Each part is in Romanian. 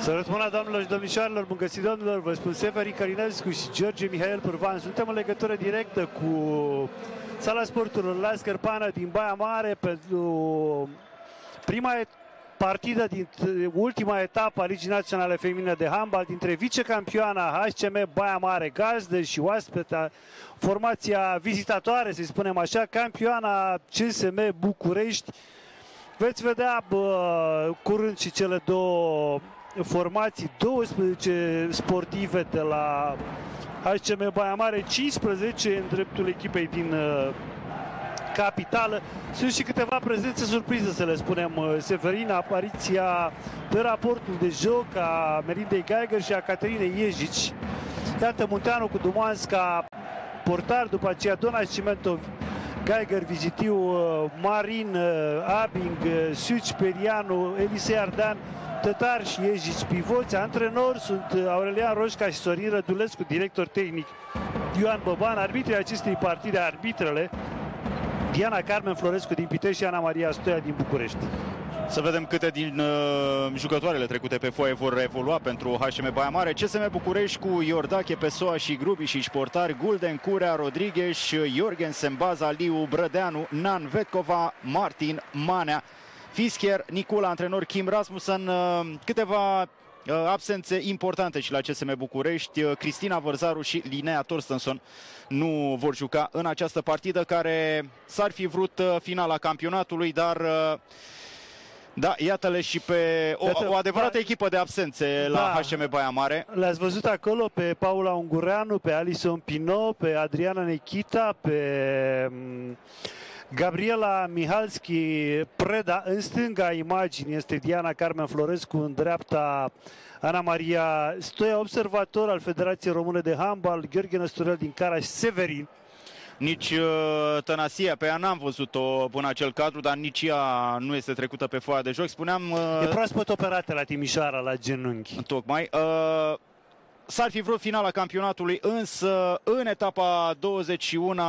Să răspundă, doamnelor și domnișoarelor, bun găsit, domnilor, vă spun Severin Călinescu și George Mihail Pârvan. Suntem în legătură directă cu Sala Sporturilor La Scărpană din Baia Mare pentru prima partidă din ultima etapă a Ligii Naționale Feminine de Handbal dintre vicecampioana HCM Baia Mare gazdă și oaspeta, formația vizitatoare, să spunem așa, campioana CSM București. Veți vedea curând și cele două formații, 12 sportive de la HCM Baia Mare, 15 în dreptul echipei din capitală. Sunt și câteva prezențe surprize, să le spunem, Severin, apariția pe raportul de joc a Melindei Geiger și a Caterinei Iejici. Iată Munteanu cu Dumanska portar, după aceea Dona Cimento, Geiger, Vizitiu, Marin, Abing, Suci, Perianu, Elisei Ardan, Tătar și Iejici pivoți. Antrenori sunt Aurelian Roșca și Sorin Rădulescu, director tehnic Ioan Băban. Arbitrii acestei partide, arbitrele Diana Carmen Florescu din Pitești și Ana Maria Stoia din București. Să vedem câte din jucătoarele trecute pe foaie vor evolua pentru HCM Baia Mare. CSM București cu Iordache, Pessoa și Grubi și portari: Gulden, Curea, Rodriguez, Jorgensen, Baza, Liu, Brădeanu, Nan, Vetkova, Martin, Manea, Fischer, Nicula, antrenor Kim Rasmussen. Câteva absențe importante și la CSM București. Cristina Vărzaru și Linnea Torstensson nu vor juca în această partidă, care s-ar fi vrut finala campionatului, dar da, iată-le și pe o adevărată echipă de absențe la HCM Baia Mare. Le-ați văzut acolo pe Paula Ungureanu, pe Alison Pinot, pe Adriana Nechita, pe Gabriela Mihalski Preda. În stânga imaginii este Diana Carmen Florescu, în dreapta Ana Maria Stoia, observator al Federației Române de Handbal, Gheorghe Năsturel din Cara și Severin. Nici Tănasia, pe ea n-am văzut-o până acel cadru, dar nici ea nu este trecută pe foaia de joc. Spuneam... E proaspăt operată la Timișoara, la genunchi. Tocmai. S-ar fi vrut finala campionatului, însă în etapa 21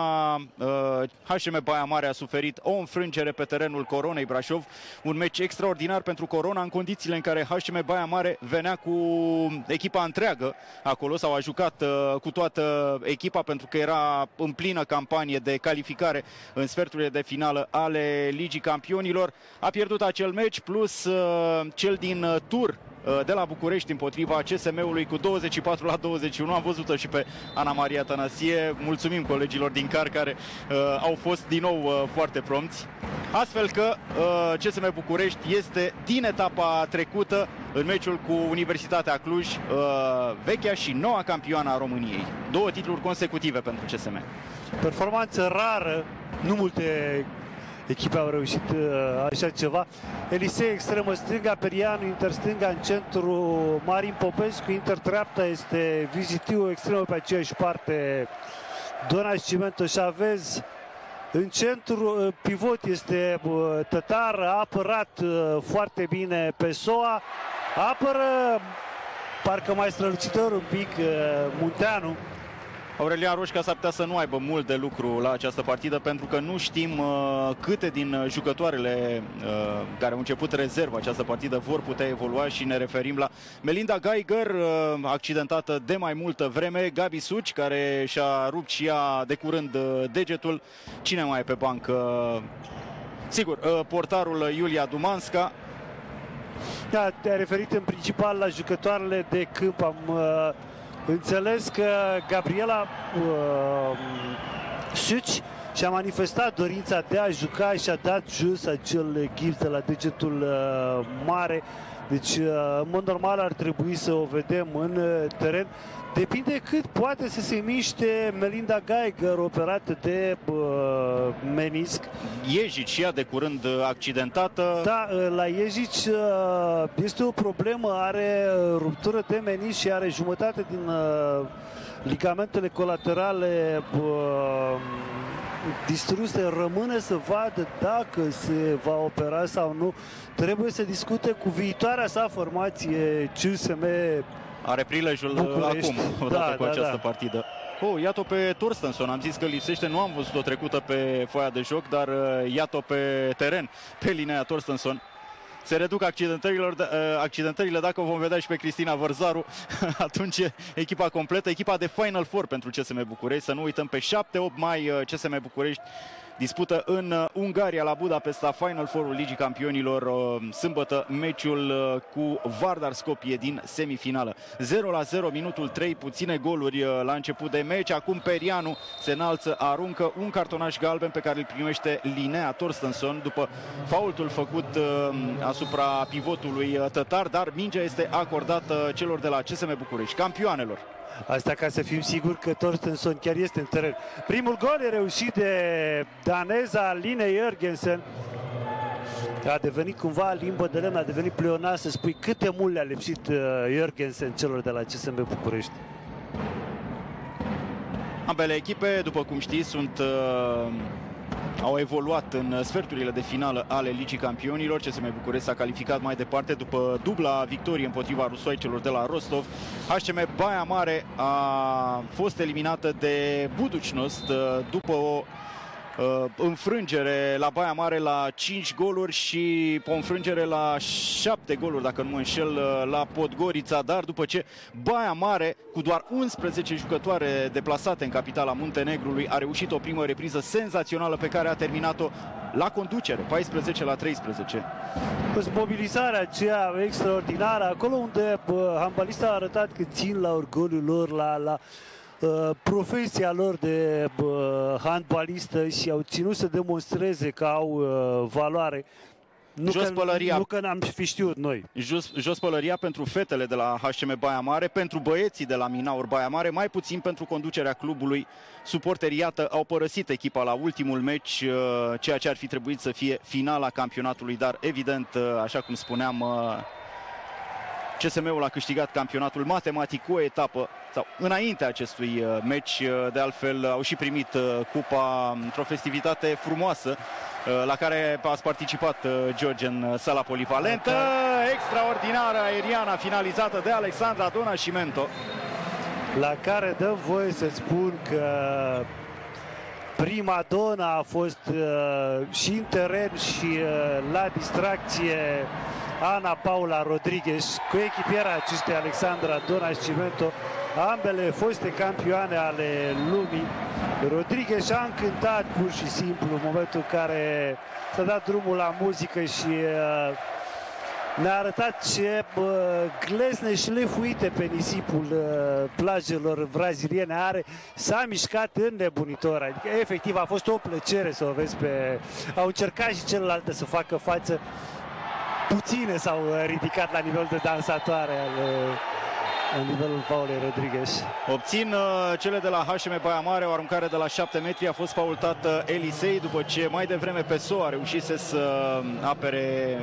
HCM Baia Mare a suferit o înfrângere pe terenul Coronei Brașov. Un meci extraordinar pentru Corona, în condițiile în care HCM Baia Mare venea cu echipa întreagă acolo, sau a jucat cu toată echipa, pentru că era în plină campanie de calificare în sferturile de finală ale Ligii Campionilor. A pierdut acel meci, plus cel din tur de la București împotriva CSM-ului cu 24-21. Am văzut-o și pe Ana Maria Tănasie. Mulțumim colegilor din CAR care au fost din nou foarte prompți. Astfel că CSM București este din etapa trecută în meciul cu Universitatea Cluj, vechea și noua campioană a României. 2 titluri consecutive pentru CSM. Performanță rară, nu multe echipe au reușit așa ceva. Elisei extremă stânga, Perianu inter stânga, în centru Marin Popescu, inter dreapta este Vizitiu, extremă pe aceeași parte Dona Cimento Chavez. În centru pivot este Tătar, a apărat foarte bine Pessoa, apără parcă mai strălucitor un pic Munteanu. Aurelian Roșca s-ar putea să nu aibă mult de lucru la această partidă, pentru că nu știm câte din jucătoarele care au început rezervă această partidă vor putea evolua, și ne referim la Melinda Geiger, accidentată de mai multă vreme, Gabi Suci, care și-a rupt și ea de curând degetul. Cine mai e pe bancă? Sigur, portarul Iulia Dumanska. Da, te-ai referit în principal la jucătoarele de câmp. Am înțeles că Gabriela Suci și-a manifestat dorința de a juca și a dat jos acel gips de la degetul mare. Deci, în mod normal, ar trebui să o vedem în teren. Depinde cât poate să se miște Melinda Geiger, operată de menisc. Iejici și ea de curând accidentată. Da, la Iejici este o problemă, are ruptură de menisc și are jumătate din ligamentele colaterale distruse. Rămâne să vadă dacă se va opera sau nu. Trebuie să discute cu viitoarea sa formație CSM. Are prilejul acum, odată cu această partidă. Iată-o pe Torstensson, am zis că lipsește, nu am văzut-o trecută pe foaia de joc, dar iată-o pe teren, pe Linnea Torstensson. se reduc accidentările. Dacă o vom vedea și pe Cristina Vărzaru, atunci echipa completă, echipa de Final Four pentru CSM București. Să nu uităm, pe 7-8 mai CSM București dispută în Ungaria, la Budapesta, Final Four-ul Ligii Campionilor. Sâmbătă, meciul cu Vardar Skopje din semifinală. 0-0, minutul 3, puține goluri la început de meci. Acum Perianu se înalță, aruncă un cartonaș galben pe care îl primește Linnea Torstensson după faultul făcut asupra pivotului tătar, dar mingea este acordată celor de la CSM București, campioanelor. Asta ca să fim siguri că Torstensson chiar este în teren. Primul gol e reușit de daneza Line Jørgensen. A devenit cumva limbă de lemn, a devenit pleonat să spui cât de mult le-a lipsit Jørgensen celor de la CSM București. Ambele echipe, după cum știți, au evoluat în sferturile de finală ale Ligii Campionilor. CSM București s-a calificat mai departe după dubla victorie împotriva rusoaicelor de la Rostov. HCM Baia Mare a fost eliminată de Budućnost după o înfrângere la Baia Mare la 5 goluri și o înfrângere la 7 goluri, dacă nu mă înșel, la Podgorița, dar după ce Baia Mare, cu doar 11 jucătoare deplasate în capitala Muntenegrului, a reușit o primă repriză senzațională pe care a terminat-o la conducere, 14-13. Mobilizarea aceea extraordinară, acolo unde handbalista a arătat că țin la orgoliul lor, la profesia lor de handbalistă și au ținut să demonstreze că au valoare. Nu că n-am fi știut noi. Jos pălăria pentru fetele de la HCM Baia Mare, pentru băieții de la Minaur Baia Mare, mai puțin pentru conducerea clubului. Suporterii, iată, au părăsit echipa la ultimul meci, ceea ce ar fi trebuit să fie finala campionatului, dar evident, așa cum spuneam, CSM-ul a câștigat campionatul matematic cu o etapă, sau înaintea acestui meci. De altfel, au și primit cupa într-o festivitate frumoasă la care ați participat, George, în sala polivalentă. Extraordinară aeriană finalizată de Alexandra Donascimento, la care dăm voie să spun că prima dona a fost și în teren și la distracție Ana Paula Rodriguez, cu echipiera acestei Alexandra Donascimento, ambele foste campioane ale lumii. Rodriguez și-a încântat pur și simplu în momentul în care s-a dat drumul la muzică și ne-a arătat ce glezne șlefuite pe nisipul plajelor braziliene are. S-a mișcat înnebunitor, adică efectiv a fost o plăcere să o vezi Au încercat și celelalte să facă față. Puține s-au ridicat la nivel de dansatoare în nivelul Paulei Rodriguez. Obțin cele de la HCM Baia Mare o aruncare de la 7 metri. A fost faultată Elisei după ce mai devreme Pessoa a reușit să apere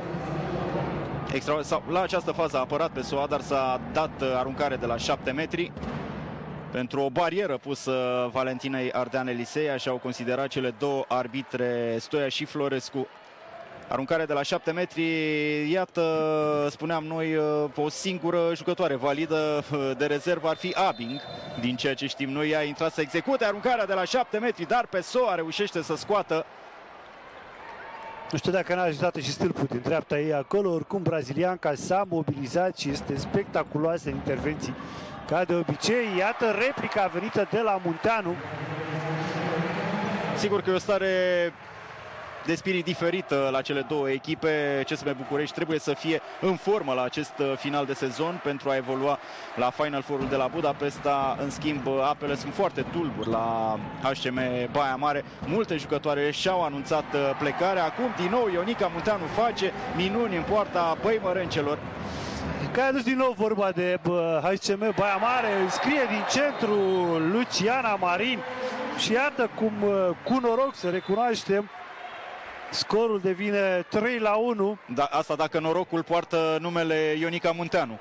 sau la această fază a apărat Pessoa, dar s-a dat aruncare de la 7 metri pentru o barieră pusă Valentinei Ardean Elisei, așa au considerat cele două arbitre, Stoia și Florescu. Aruncare de la 7 metri, iată, spuneam noi, o singură jucătoare validă de rezervă ar fi Abing, din ceea ce știm noi. Ea a intrat să execute aruncarea de la 7 metri, dar Pessoa reușește să scoată. Nu știu dacă n-a ajutat și stâlpul din dreapta ei acolo. Oricum, brazilianca s-a mobilizat și este spectaculoasă în intervenții, ca de obicei. Iată replica venită de la Munteanu. Sigur că e o stare de spirit diferită la cele două echipe. CSM București trebuie să fie în formă la acest final de sezon pentru a evolua la Final Four-ul de la Budapesta. În schimb, apele sunt foarte tulburi la HCM Baia Mare. Multe jucătoare și-au anunțat plecarea. Acum, din nou, Ionica Munteanu face minuni în poarta băimărencelor. Că a adus din nou vorba de HCM Baia Mare. Scrie din centru Luciana Marin și iată cum, cu noroc, să recunoaștem, scorul devine 3-1. Da, asta dacă norocul poartă numele Ionica Munteanu.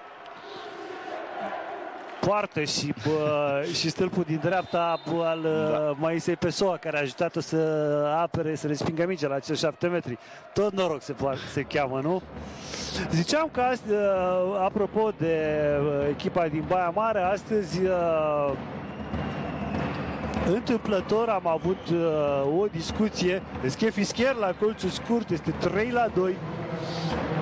Poartă și stâlpul din dreapta al Maisei Pessoa, care a ajutat-o să apere, să respingă mingea la acel 7 metri. Tot noroc se cheamă, nu? Ziceam că apropo de echipa din Baia Mare, astăzi întâmplător am avut o discuție. Schefi Scher la colțul scurt, este 3-2.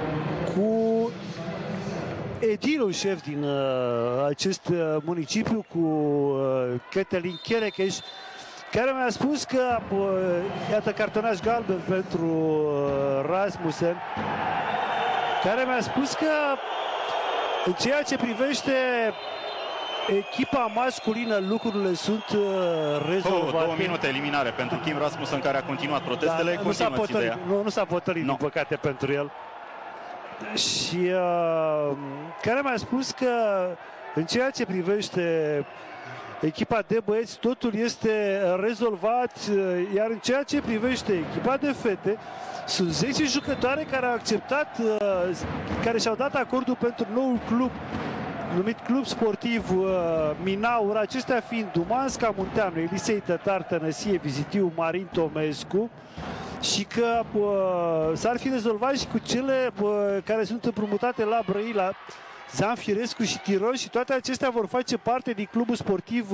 cu edilul șef din acest municipiu, cu Cătălin Cherecheș, care mi-a spus că, iată, cartonaș galben pentru Rasmussen, care mi-a spus că în ceea ce privește echipa masculină lucrurile sunt rezolvate. 2 minute eliminare pentru Kim Rasmussen, care a continuat protestele. Da, nu s-a potolit, din păcate, pentru el. Și care mi-a spus că în ceea ce privește echipa de băieți totul este rezolvat, iar în ceea ce privește echipa de fete sunt 10 jucătoare care au acceptat, care și-au dat acordul pentru noul club numit Club Sportiv Minaur, acestea fiind Dumanska, Munteanu, Elisei Tătar, Tănăsie, Vizitiu, Marin Tomescu, și că s-ar fi rezolvat și cu cele care sunt împrumutate la Brăila, Zanfirescu și Tiron, și toate acestea vor face parte din Clubul Sportiv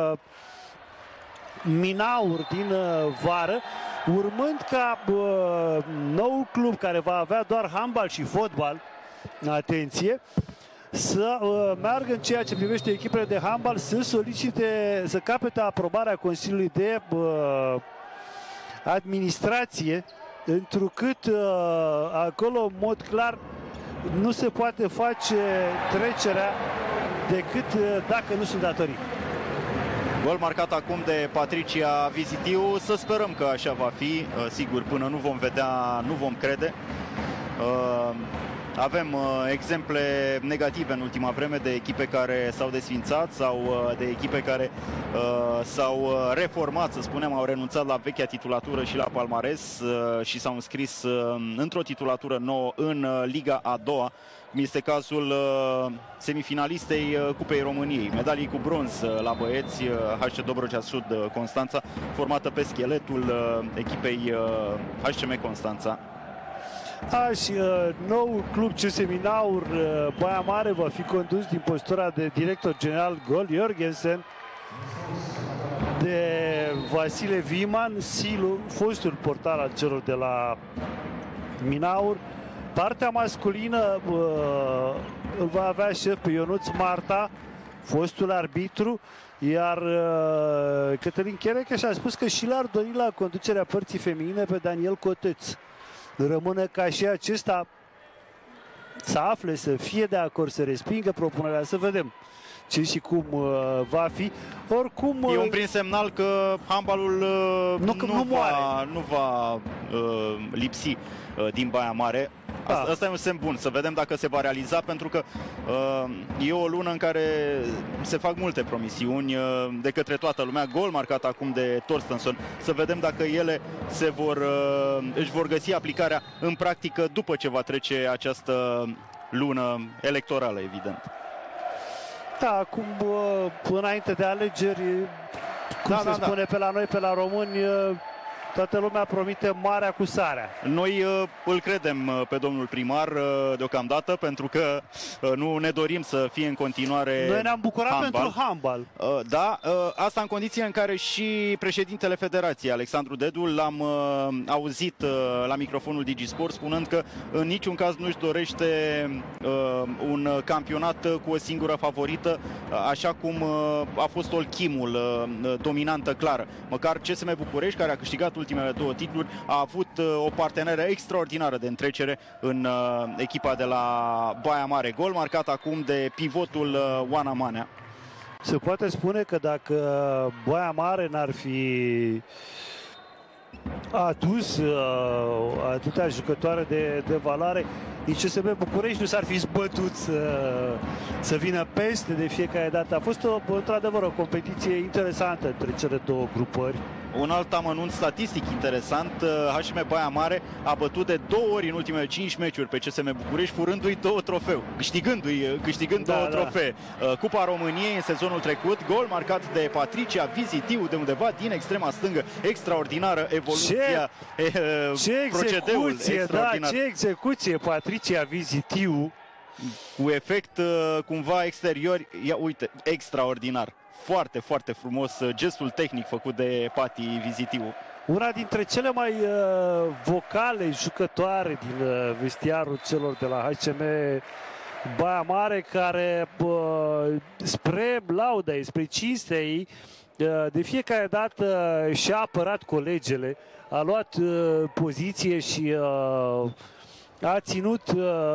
Minaur din vară, urmând ca noul club, care va avea doar handbal și fotbal, atenție, să meargă în ceea ce privește echipele de handbal, să solicite, să capete aprobarea Consiliului de Administrație, întrucât acolo, în mod clar, nu se poate face trecerea decât dacă nu sunt datorii. Gol marcat acum de Patricia Vizitiu. Să sperăm că așa va fi. Sigur, până nu vom vedea, nu vom crede. Avem exemple negative în ultima vreme de echipe care s-au desfințat sau de echipe care s-au reformat, să spunem, au renunțat la vechea titulatură și la palmares și s-au înscris într-o titulatură nouă în Liga a doua. Este cazul semifinalistei Cupei României, medalii cu bronz la băieți, HC Dobrogea Sud Constanța, formată pe scheletul echipei HCM Constanța. Și noul club CS Minaur Baia Mare va fi condus din postura de director general Gol Jorgensen, de Vasile Viman, Silu, fostul portar al celor de la Minaur. Partea masculină îl va avea șef pe Ionuț Marta, fostul arbitru, iar Cătălin Cherecheș a spus că și l-ar dori la conducerea părții feminine pe Daniel Coteț. Rămâne ca și acesta să afle, să fie de acord, să respingă propunerea, să vedem ce și cum va fi. Oricum, e un prim semnal că handbalul nu va lipsi din Baia Mare. Asta e un semn bun, să vedem dacă se va realiza, pentru că e o lună în care se fac multe promisiuni de către toată lumea. Gol marcat acum de Torstensson. Să vedem dacă ele își vor găsi aplicarea în practică după ce va trece această lună electorală, evident. Da, acum, înainte de alegeri, cum se spune pe la noi, pe la români, toată lumea promite marea cu sarea. Noi îl credem pe domnul primar deocamdată, pentru că nu ne dorim să fie în continuare Noi ne-am bucurat pentru handbal. Da, asta în condiție în care și președintele Federației, Alexandru Dedu, l-am auzit la microfonul Digisport spunând că în niciun caz nu-și dorește un campionat cu o singură favorită, așa cum a fost Olchimul, dominantă clară. Măcar CSM București, care a câștigat ultimele 2 titluri, a avut o parteneră extraordinară de întrecere în echipa de la Baia Mare. Gol marcat acum de pivotul Oana Manea. Se poate spune că dacă Baia Mare n-ar fi adus atâtea jucătoare de valoare, nici CSM București nu s-ar fi zbătut să vină peste de fiecare dată. A fost într-adevăr o competiție interesantă între cele două grupări. Un alt amănunt statistic interesant, HM Baia Mare a bătut de 2 ori în ultimele 5 meciuri pe CSM București, furându-i 2 trofeu, câștigând 2 trofee. Cupa României în sezonul trecut, gol marcat de Patricia Vizitiu de undeva din extrema stângă. Extraordinară evoluția, procedeul extraordinar. Ce execuție Patricia Vizitiu, cu efect cumva exterior, ia uite, extraordinar. Foarte, foarte frumos gestul tehnic făcut de Pati Vizitiu. una dintre cele mai vocale jucătoare din vestiarul celor de la HCM Baia Mare, care spre lauda ei, spre cinstea ei, de fiecare dată și-a apărat colegele, a luat poziție și a ținut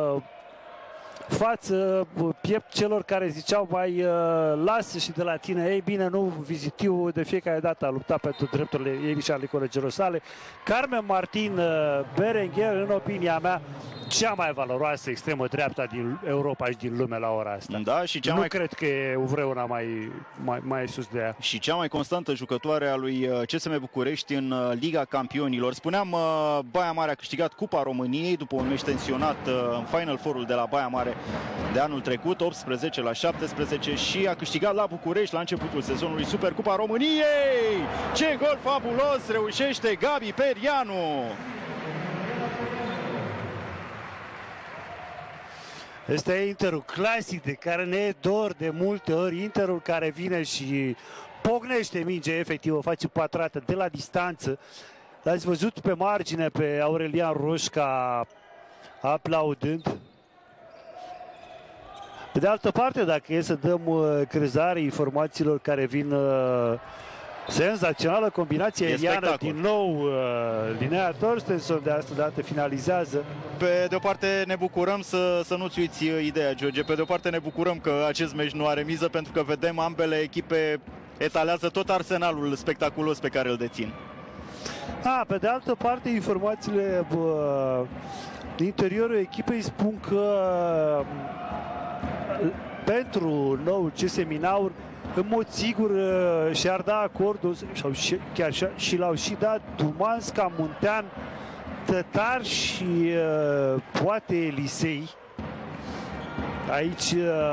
față piept celor care ziceau mai lasă și de la tine. Ei bine, nu, Vizitiu de fiecare dată a luptat pentru drepturile ei și ale colegilor sale. Carmen Martin Berenguer, în opinia mea, cea mai valoroasă extremă dreapta din Europa și din lume la ora asta. Da, și nu cred că e vreuna mai sus de ea. Și cea mai constantă jucătoare a lui CSM București în Liga Campionilor. Spuneam, Baia Mare a câștigat Cupa României după un meci tensionat în Final Four-ul de la Baia Mare de anul trecut, 18-17, și a câștigat la București la începutul sezonului Supercupa României. Ce gol fabulos reușește Gabi Perianu! Este Interul clasic de care ne e dor de multe ori. Interul care vine și pocnește minge, efectiv o face pătrată de la distanță. L-ați văzut pe margine pe Aurelian Roșca aplaudând. Pe de altă parte, dacă e să dăm crezare informațiilor care vin, senzațională combinație aeriană, din nou Linnea Torstensson de asta dată finalizează. Pe de o parte ne bucurăm, să nu-ți uiți ideea, George, pe de o parte ne bucurăm că acest meci nu are miză, pentru că vedem ambele echipe etalează tot arsenalul spectaculos pe care îl dețin. Pe de altă parte, informațiile din interiorul echipei spun că pentru nou CS Minaur, în mod sigur și-ar da acordul, sau chiar și l-au și dat Dumansca, Muntean, Tătar și poate Elisei. Aici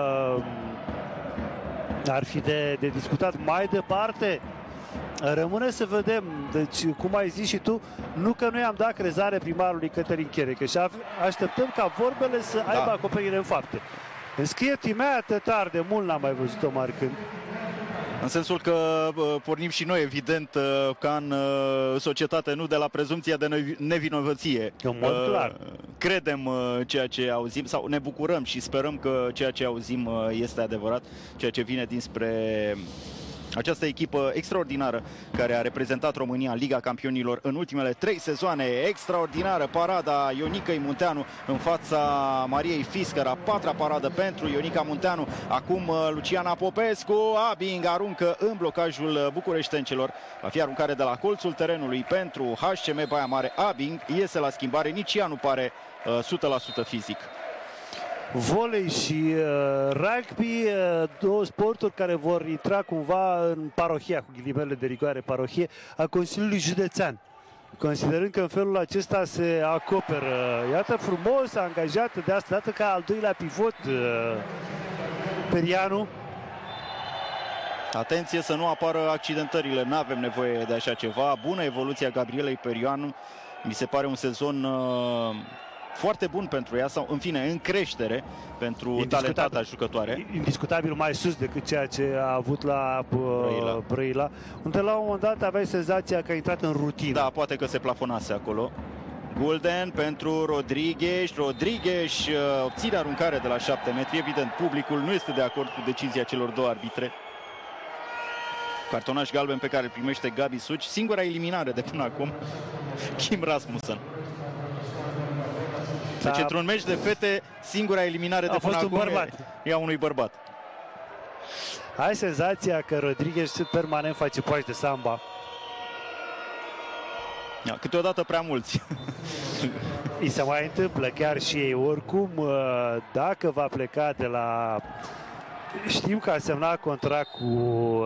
ar fi de discutat. Mai departe rămâne să vedem. Deci, cum ai zis și tu, nu că noi am dat crezare primarului Cătălin Cherecă și așteptăm ca vorbele să aibă acoperire în fapte. Înscrie Timea Tătar, de mult n-am mai văzut-o marcând. În sensul că pornim și noi, evident, ca în societate, nu de la prezumția de nevinovăție. În mod clar. Credem ceea ce auzim, sau ne bucurăm și sperăm că ceea ce auzim este adevărat, ceea ce vine dinspre această echipă extraordinară care a reprezentat România în Liga Campionilor în ultimele 3 sezoane. Extraordinară parada Ionicăi Munteanu în fața Mariei Fischer, a 4-a paradă pentru Ionica Munteanu. Acum Luciana Popescu, Abing aruncă în blocajul bucureștencelor. Va fi aruncare de la colțul terenului pentru HCM Baia Mare. Abing iese la schimbare, nici ea nu pare 100% fizic. Volei și rugby, două sporturi care vor intra cumva în parohia, cu ghilimele de rigoare, parohie a Consiliului Județean. Considerând că în felul acesta se acoperă, iată, frumos, angajată de asta dată ca al doilea pivot Perianu. Atenție să nu apară accidentările, nu avem nevoie de așa ceva. Bună evoluția Gabrielei Perianu, mi se pare un sezon foarte bun pentru ea, sau în fine, în creștere pentru talentata jucătoare. Indiscutabil mai sus decât ceea ce a avut la Brăila, unde la un moment dat aveai senzația că a intrat în rutină. Da, poate că se plafonase acolo. Gulden pentru Rodriguez. Rodriguez obține aruncare de la 7 metri. Evident, publicul nu este de acord cu decizia celor două arbitre. Cartonaș galben pe care îl primește Gabi Suci. Singura eliminare de până acum, Kim Rasmussen. Deci, într-un meci de fete, singura eliminare de până acum e a unui bărbat. Ai senzația că Rodriguez permanent face pași de samba. Câteodată prea mulți. Îi se mai întâmplă chiar și ei. Oricum, dacă va pleca de la... Știm că a semnat contract cu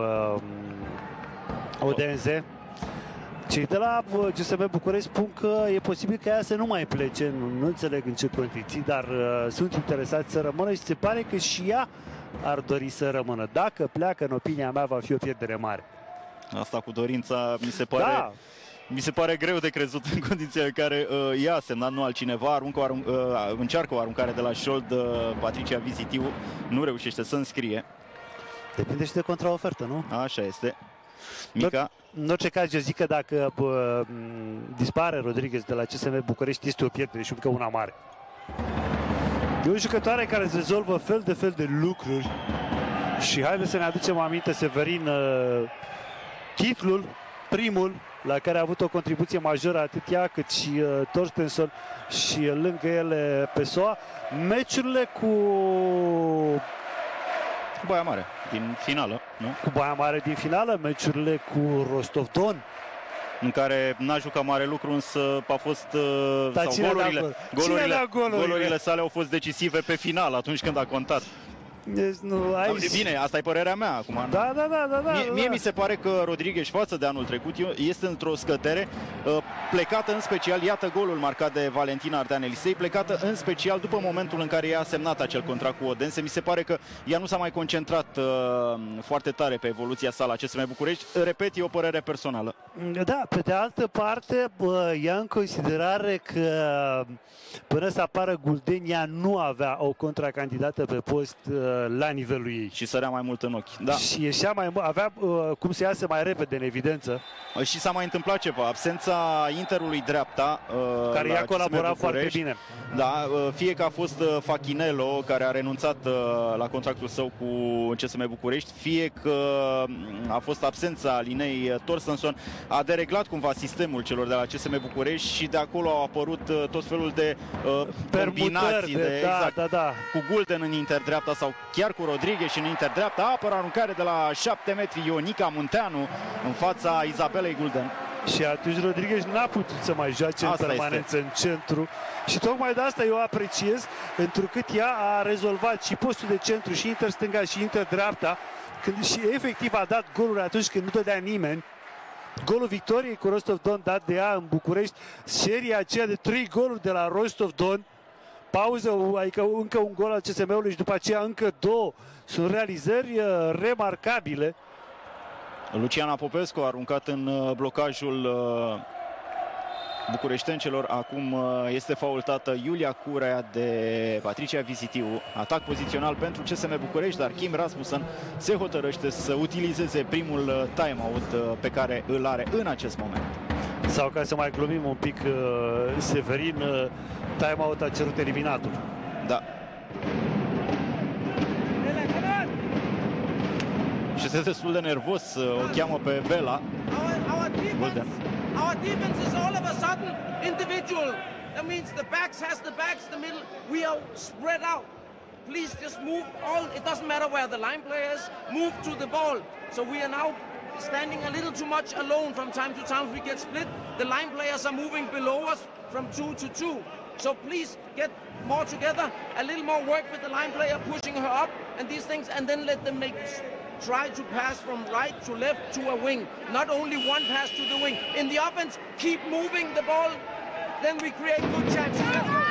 Odense. Cei de la GSM București spun că e posibil ca ea să nu mai plece, nu înțeleg în ce condiții, dar sunt interesați să rămână și se pare că și ea ar dori să rămână. Dacă pleacă, în opinia mea, va fi o pierdere mare. Asta cu dorința mi se pare greu de crezut în condițiile în care ea a semnat, nu altcineva. Încearcă o aruncare de la șold, Patricia Vizitiu nu reușește să înscrie. Depinde și de contraofertă, nu? Așa este. Mica. În orice caz, eu zic că dacă dispare Rodriguez de la CSM București, este o pierdere și încă una mare. E o jucătoare care îți rezolvă fel de lucruri și haideți să ne aducem aminte, Severin, titlul, primul, la care a avut o contribuție majoră atât ea cât și Torstensson și lângă ele Pessoa. Meciurile cu Baia Mare din finală, nu? Cu Baia Mare din finală, meciurile cu Rostov-Don, în care n-a jucat mare lucru, însă a fost sau golurile sale au fost decisive pe final, atunci când a contat. Deci, nu, Bine, asta e părerea mea acum. Da. Mie mi se pare că Rodriguez față de anul trecut este într-o scădere plecată în special, iată golul marcat de Valentina Ardeanelisei, plecată în special după momentul în care ea a semnat acel contract cu Odense. Mi se pare că ea nu s-a mai concentrat foarte tare pe evoluția sa la CSM București. Repet, e o părere personală. Da, pe de altă parte, ia în considerare că până să apară Guldenia nu avea o contracandidată pe post la nivelul ei. Și sărea mai mult în ochi. Da. Și ieșea avea cum să iasă mai repede în evidență. Și s-a mai întâmplat ceva. Absența Interului dreapta, care i-a colaborat foarte bine. Da, fie că a fost Fachinello, care a renunțat la contractul său cu CSM București, fie că a fost absența Linei Torstensson, a dereglat cumva sistemul celor de la CSM București și de acolo au apărut tot felul de combinații da. Cu Gulden în interdreapta sau chiar cu Rodriguez în interdreapta. Apără aruncare de la 7 metri Ionica Munteanu în fața Izabelei Gulden. Și atunci Rodriguez n-a putut să mai joace în permanență în centru. Și tocmai de asta eu apreciez, întrucât ea a rezolvat și postul de centru, și interstânga, și interdreapta, când și efectiv a dat goluri atunci când nu dădea nimeni. Golul victoriei cu Rostov-Don dat de ea în București, seria aceea de 3 goluri de la Rostov-Don, pauză, adică încă un gol al CSM-ului și după aceea încă 2, sunt realizări remarcabile. Luciana Popescu a aruncat în blocajul bucureștencelor. Acum este faultată Iulia Curea de Patricia Vizitiu. Atac pozițional pentru CSM București, dar Kim Rasmussen se hotărăște să utilizeze primul time-out pe care îl are în acest moment. Sau ca să mai glumim un pic, Severin, time-out a cerut eliminatul. Da. Și este destul de nervos, o cheamă pe Vela. Our defense is all of a sudden individual. That means the backs has the backs, the middle, we are spread out. Please just move all, it doesn't matter where the line players move to the ball. So we are now standing a little too much alone from time to time. We get split, the line players are moving below us from 2 to 2. So please get more together, a little more work with the line player, pushing her up and these things, and then let them try to pass from right to left to a wing. Not only one pass to the wing. In the offense, keep moving the ball, then we create good chances.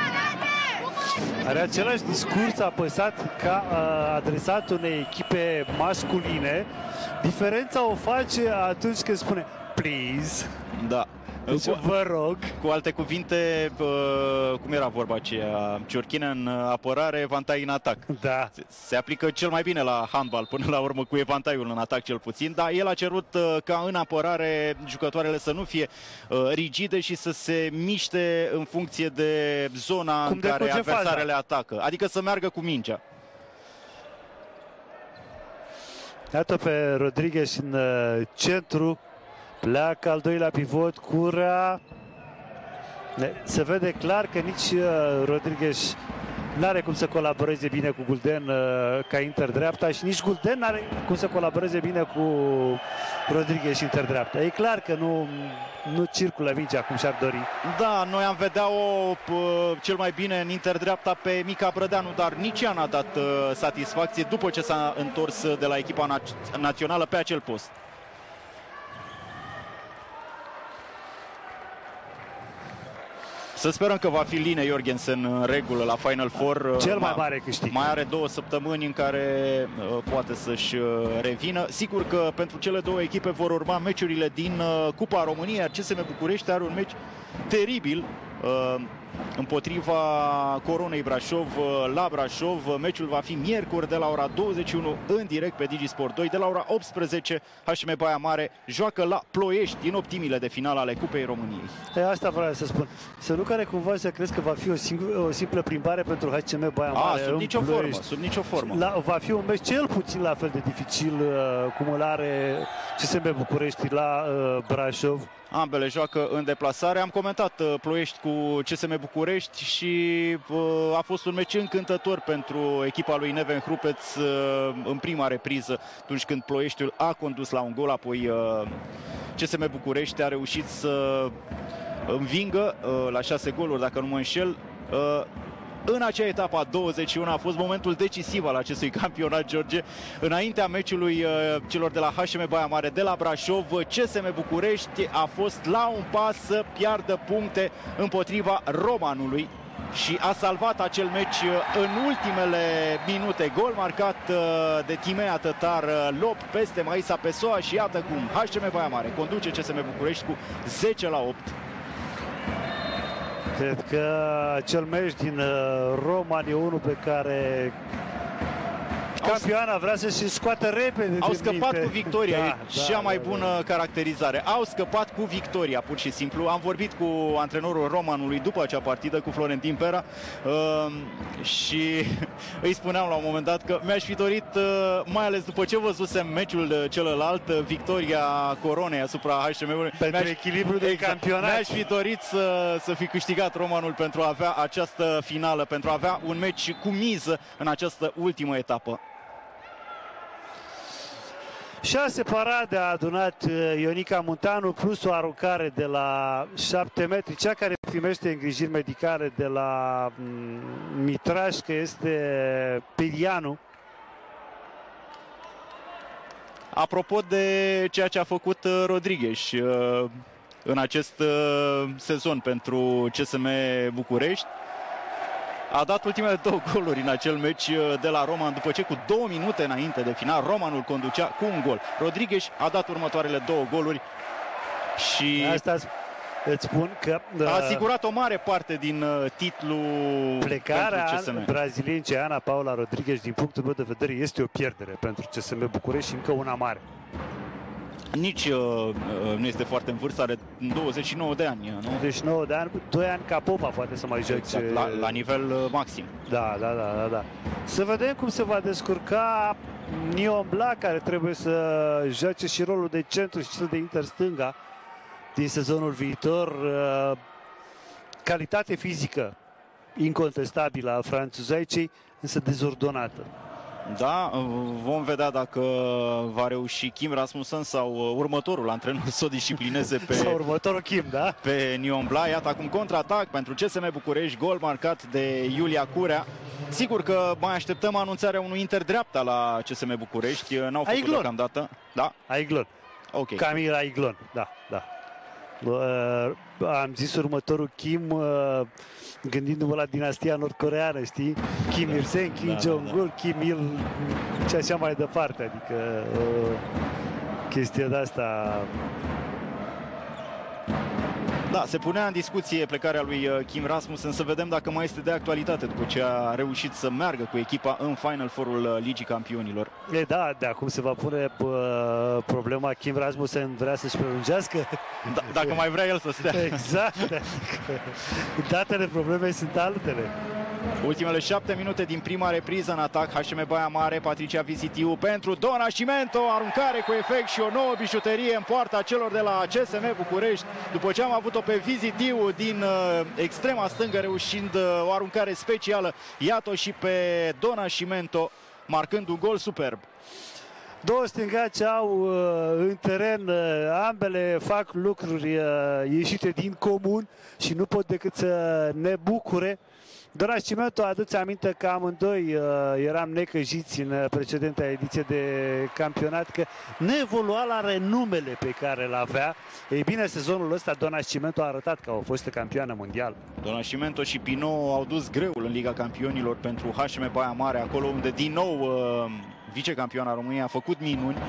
Are același discurs apăsat ca adresat unei echipe masculine. Diferența o face atunci când spune please. Da. Deci, vă rog. Cu alte cuvinte, cum era vorba aceea? Ciorchine în apărare, Evantai în atac. Da. Se aplică cel mai bine la handbal, până la urmă, cu Evantaiul în atac cel puțin, dar el a cerut ca în apărare jucătoarele să nu fie rigide și să se miște în funcție de zona în care adversarele atacă. Adică să meargă cu mingea. Iată pe Rodriguez în centru. Pleacă al doilea pivot, Curea. Se vede clar că nici Rodriguez n-are cum să colaboreze bine cu Gulden ca interdreapta și nici Gulden n-are cum să colaboreze bine cu Rodriguez interdreapta. E clar că nu circulă mingea cum și-ar dori. Da, noi am vedea-o cel mai bine în interdreapta pe Mica Brădeanu, dar nici ea n-a dat satisfacție după ce s-a întors de la echipa națională pe acel post. Să sperăm că va fi Line Jorgensen în regulă la Final Four. Cel mai mare câștig. Mai are 2 săptămâni în care poate să-și revină. Sigur că pentru cele două echipe vor urma meciurile din Cupa României, iar CSM București are un meci teribil împotriva Coronei Brașov la Brașov. Meciul va fi miercuri de la ora 21 în direct pe Digisport 2. De la ora 18 HM Baia Mare joacă la Ploiești din optimile de finală ale Cupei României. Asta vreau să spun. Să nu care cumva să crezi că va fi o simplă plimbare pentru HCM Baia Mare. Sub nicio formă. Va fi un meci cel puțin la fel de dificil cum îl are CSM București la Brașov. Ambele joacă în deplasare. Am comentat Ploiești cu CSM București și a fost un meci încântător pentru echipa lui Neven Hrupeț în prima repriză, atunci când Ploieștiul a condus la un gol, apoi CSM București a reușit să învingă la 6 goluri, dacă nu mă înșel. În acea etapă a 21 a fost momentul decisiv al acestui campionat, George. Înaintea meciului celor de la HM Baia Mare de la Brașov, CSM București a fost la un pas să piardă puncte împotriva Romanului și a salvat acel meci în ultimele minute. Gol marcat de Timea Tătar Lop peste Maisa Pessoa și iată cum HM Baia Mare conduce CSM București cu 10-8. Cred că cel meci din Roman e unul pe care campioana vrea să se scoată repede. Au scăpat cu victoria, cea mai bună da. caracterizare. Au scăpat cu victoria, pur și simplu. Am vorbit cu antrenorul Romanului după acea partidă, cu Florentin Pera, și îi spuneam la un moment dat că mi-aș fi dorit, mai ales după ce văzusem meciul celălalt, victoria Coronei asupra HM-ului. Pentru echilibru de campionat. Mi-aș fi dorit să fi câștigat Romanul pentru a avea această finală, pentru a avea un meci cu miză în această ultimă etapă. 6 parade a adunat Ionica Muntanu, plus o aruncare de la 7 metri. Cea care primește îngrijiri medicale de la Mitrașcă este Pirianu. Apropo de ceea ce a făcut Rodriguez în acest sezon pentru CSM București, a dat ultimele 2 goluri în acel meci de la Roman, după ce cu 2 minute înainte de final Romanul conducea cu un gol. Rodriguez a dat următoarele 2 goluri și asta îți spun că a asigurat o mare parte din titlul plecarea pentru CSM. brazilienii Ana Paula Rodriguez, din punctul meu de vedere, este o pierdere pentru CSM București și încă una mare. Nici nu este foarte în vârstă, are 29 de ani. Nu? 29 de ani, 2 ani ca Popa poate să mai joace. Exact, la nivel maxim. Da. Să vedem cum se va descurca Nion Black, care trebuie să joace și rolul de centru și cel de interstânga din sezonul viitor. Calitate fizică incontestabilă a franțuzaicei, însă dezordonată. Da, vom vedea dacă va reuși Kim Rasmussen sau următorul antrenor să o disciplineze pe, sau următorul Kim, da? Pe Nion Bla. Iată acum contraatac pentru CSM București, gol marcat de Iulia Curea. Sigur că mai așteptăm anunțarea unui inter dreapta la CSM București. N-au făcut deocamdată. Da? Aiglon. Ok. Camila Aiglon, da. Am zis următorul Kim, gândindu-mă la dinastia nord-coreeană, știi? Kim Il-seng, Kim Jong-un, Kim Il și așa mai departe. Adică chestia de asta. Da, se punea în discuție plecarea lui Kim Rasmussen, să vedem dacă mai este de actualitate după ce a reușit să meargă cu echipa în Final Four-ul Ligii Campionilor. Da, de acum se va pune problema Kim Rasmussen vrea să-și prelungească. Dacă mai vrea el să stea. Exact. Datele problemei sunt altele. Ultimele 7 minute din prima repriză în atac. HM Baia Mare, Patricia Vizitiu pentru Do Nascimento, aruncare cu efect și o nouă bijuterie în poarta celor de la CSM București, după ce am avut-o pe Vizitiu din extrema stângă, reușind o aruncare specială. Iată și pe Do Nascimento marcând un gol superb. Două stângaci au în teren, ambele fac lucruri ieșite din comun și nu pot decât să ne bucure. Do Nascimento, aduți aminte că amândoi eram necăjiți în precedenta ediție de campionat, că nu evolua la renumele pe care îl avea. Ei bine, sezonul ăsta Do Nascimento a arătat că au fost campioană mondială. Do Nascimento și Pinot au dus greul în Liga Campionilor pentru HM Baia Mare, acolo unde din nou vicecampioana României a făcut minuni.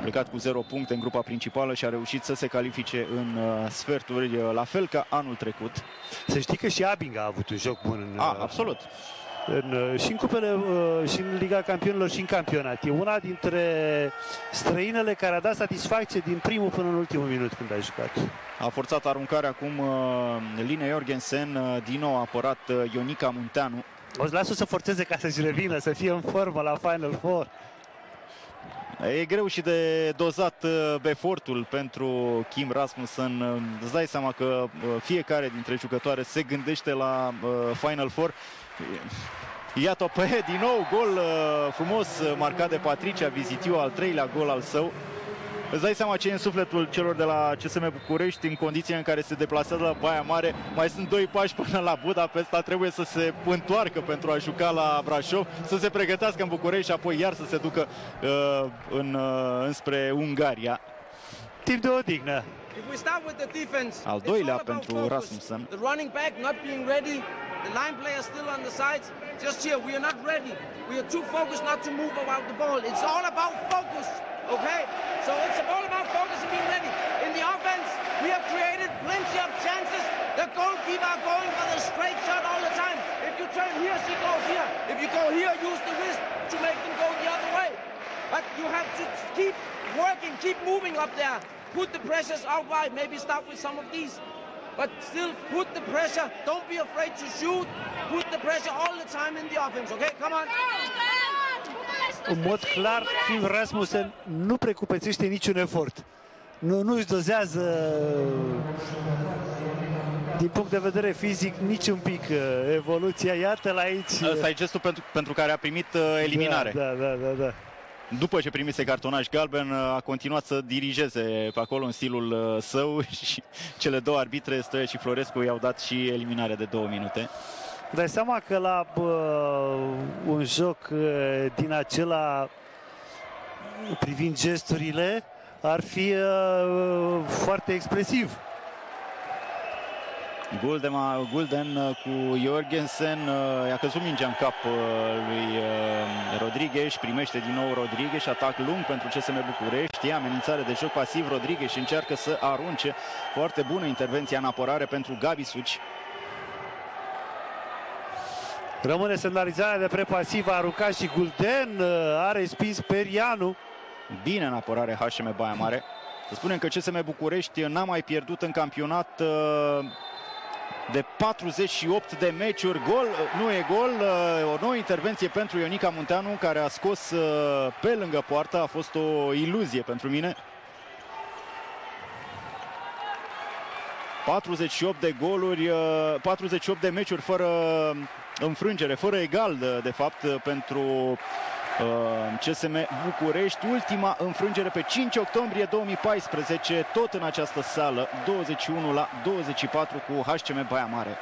plecat cu 0 puncte în grupa principală și a reușit să se califice în sferturi, la fel ca anul trecut. Să știi că și Abing a avut un joc bun în, absolut. Și în cupele, și în Liga Campionilor și în campionat. E una dintre străinele care a dat satisfacție din primul până în ultimul minut când a jucat. A forțat aruncarea acum Line Jorgensen, din nou a apărat Ionica Munteanu. O să las-o să forțeze ca să-și revină, să fie în formă la Final Four. E greu și de dozat efortul pentru Kim Rasmussen. Îți dai seama că fiecare dintre jucătoare se gândește la Final Four. Iată pe din nou gol frumos marcat de Patricia Vizitiu, al 3-lea gol al său. Îți dai seama ce e în sufletul celor de la CSM București în condiția în care se deplasează la Baia Mare. Mai sunt 2 pași până la Budapesta, trebuie să se întoarcă pentru a juca la Brașov, să se pregătească în București și apoi iar să se ducă înspre Ungaria. Timp de odihnă. Al doilea pentru Rasmussen. The running back not being ready, the line player still on the sides. Just here, we are not ready. We are too focused not to move about the ball. It's all about focus, okay? So it's all about focus and being ready. In the offense, we have created plenty of chances. The goalkeeper going for the straight shot all the time. If you turn here, she goes here. If you go here, use the wrist to make them go the other way. But you have to keep working, keep moving up there. Put the pressures out wide, maybe start with some of these. But still put the pressure, don't be afraid to shoot. Put the pressure all the time in the offense, okay? Come on. În mod clar, Kim Rasmussen nu precupețește niciun efort. Nu-și dozează din punct de vedere fizic nici un pic evoluția. Iată-l aici. Ăsta e gestul pentru care a primit eliminare. Da. După ce primise cartonaș galben, a continuat să dirigeze pe acolo în stilul său și cele două arbitre, Stoica și Florescu, i-au dat și eliminare de 2 minute. Dai seama că la un joc din acela privind gesturile ar fi foarte expresiv. Gulden cu Jorgensen, i-a căzut mingea în cap lui Rodriguez, primește din nou Rodriguez, atac lung pentru CSM București, e amenințare de joc pasiv, Rodriguez încearcă să arunce, foarte bună intervenția în apărare pentru Gabi Suci. Rămâne semnalizarea de prepasivă, a aruncat și Gulden, a respins Perianu. Bine în apărare HM Baia Mare. Să spunem că CSM București n-a mai pierdut în campionat de 48 de meciuri. Gol, nu e gol, o nouă intervenție pentru Ionica Munteanu, care a scos pe lângă poartă, a fost o iluzie pentru mine. 48 de goluri, 48 de meciuri fără înfrângere, fără egal de fapt pentru CSM București. Ultima înfrângere pe 5 octombrie 2014, tot în această sală, 21-24 cu HCM Baia Mare.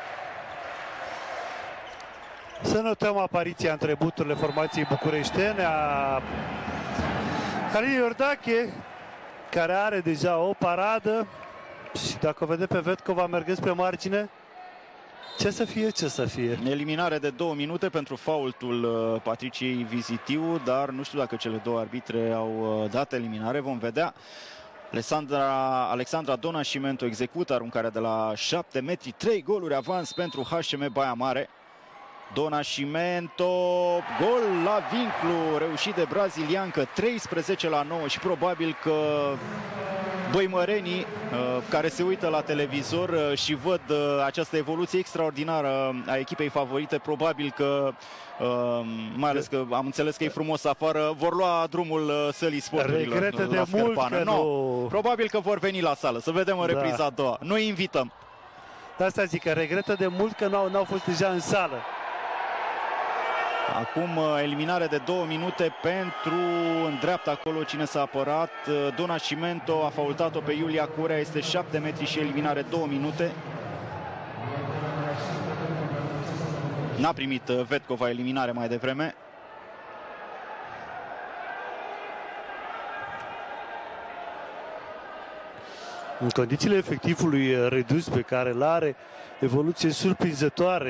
Să notăm apariția între buturile formației bucureștene a Halil Iordache, care are deja o paradă și dacă o vede pe Vetkova mergând pe margine, ce să fie? Eliminare de 2 minute pentru faultul Patriciei Vizitiu, dar nu știu dacă cele două arbitre au dat eliminare, vom vedea. Alexandra Donașimento execută aruncarea de la 7 metri, 3 goluri avans pentru HCM Baia Mare. Donașimento, gol la vinclu reușit de braziliancă, 13-9 și probabil că băimărenii care se uită la televizor și văd această evoluție extraordinară a echipei favorite, probabil că, mai ales că am înțeles că e frumos afară, vor lua drumul sălii sporturilor. Regretă de mult că nu... Probabil că vor veni la sală, să vedem în repriza a doua. Noi invităm. De asta zic, că regretă de mult că n-au fost deja în sală. Acum eliminare de 2 minute pentru în dreapta acolo cine s-a apărat. Donașimento a faultat-o pe Iulia Curea, este 7 metri și eliminare 2 minute. N-a primit Vetkova eliminare mai devreme. În condițiile efectivului redus pe care îl are, evoluție surprinzător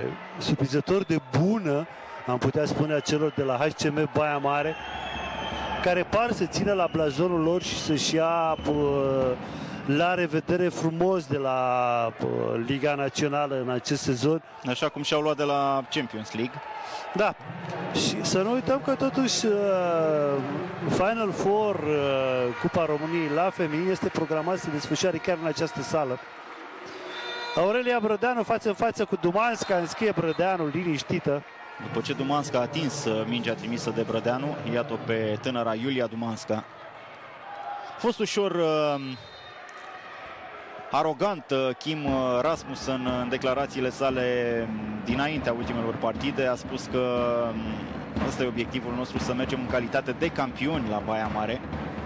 de bună, am putea spune, a celor de la HCM Baia Mare. care par să țină la blazonul lor și să-și ia la revedere frumos de la Liga Națională în acest sezon. Așa cum și-au luat de la Champions League. Da, și să nu uităm că totuși Final Four, Cupa României la feminin, este programat să se desfășoare chiar în această sală. Aurelia Brădeanu față în față cu Dumanska, înscrie Brădeanu liniștită. După ce Dumanska a atins mingea trimisă de Brădeanu, iată-o pe tânăra Iulia Dumanska. A fost ușor arogant Kim Rasmussen în declarațiile sale dinaintea ultimelor partide. A spus că ăsta e obiectivul nostru, să mergem în calitate de campioni la Baia Mare.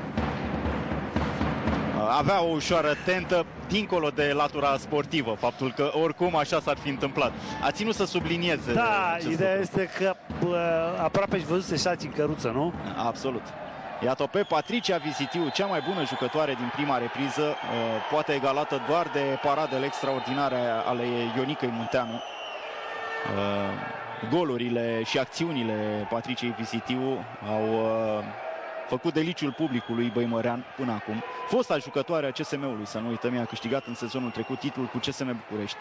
Avea o ușoară tentă dincolo de latura sportivă, faptul că oricum așa s-ar fi întâmplat. A ținut să sublinieze. Da, ideea este că aproape își văzuse șați în căruță, nu? Absolut. Iată pe Patricia Vizitiu, cea mai bună jucătoare din prima repriză, poate egalată doar de paradele extraordinare ale Ionicăi Munteanu. Golurile și acțiunile Patriciei Vizitiu au făcut deliciul publicului băimărean până acum. Fosta jucătoare a CSM-ului, să nu uităm, a câștigat în sezonul trecut titlul cu CSM București.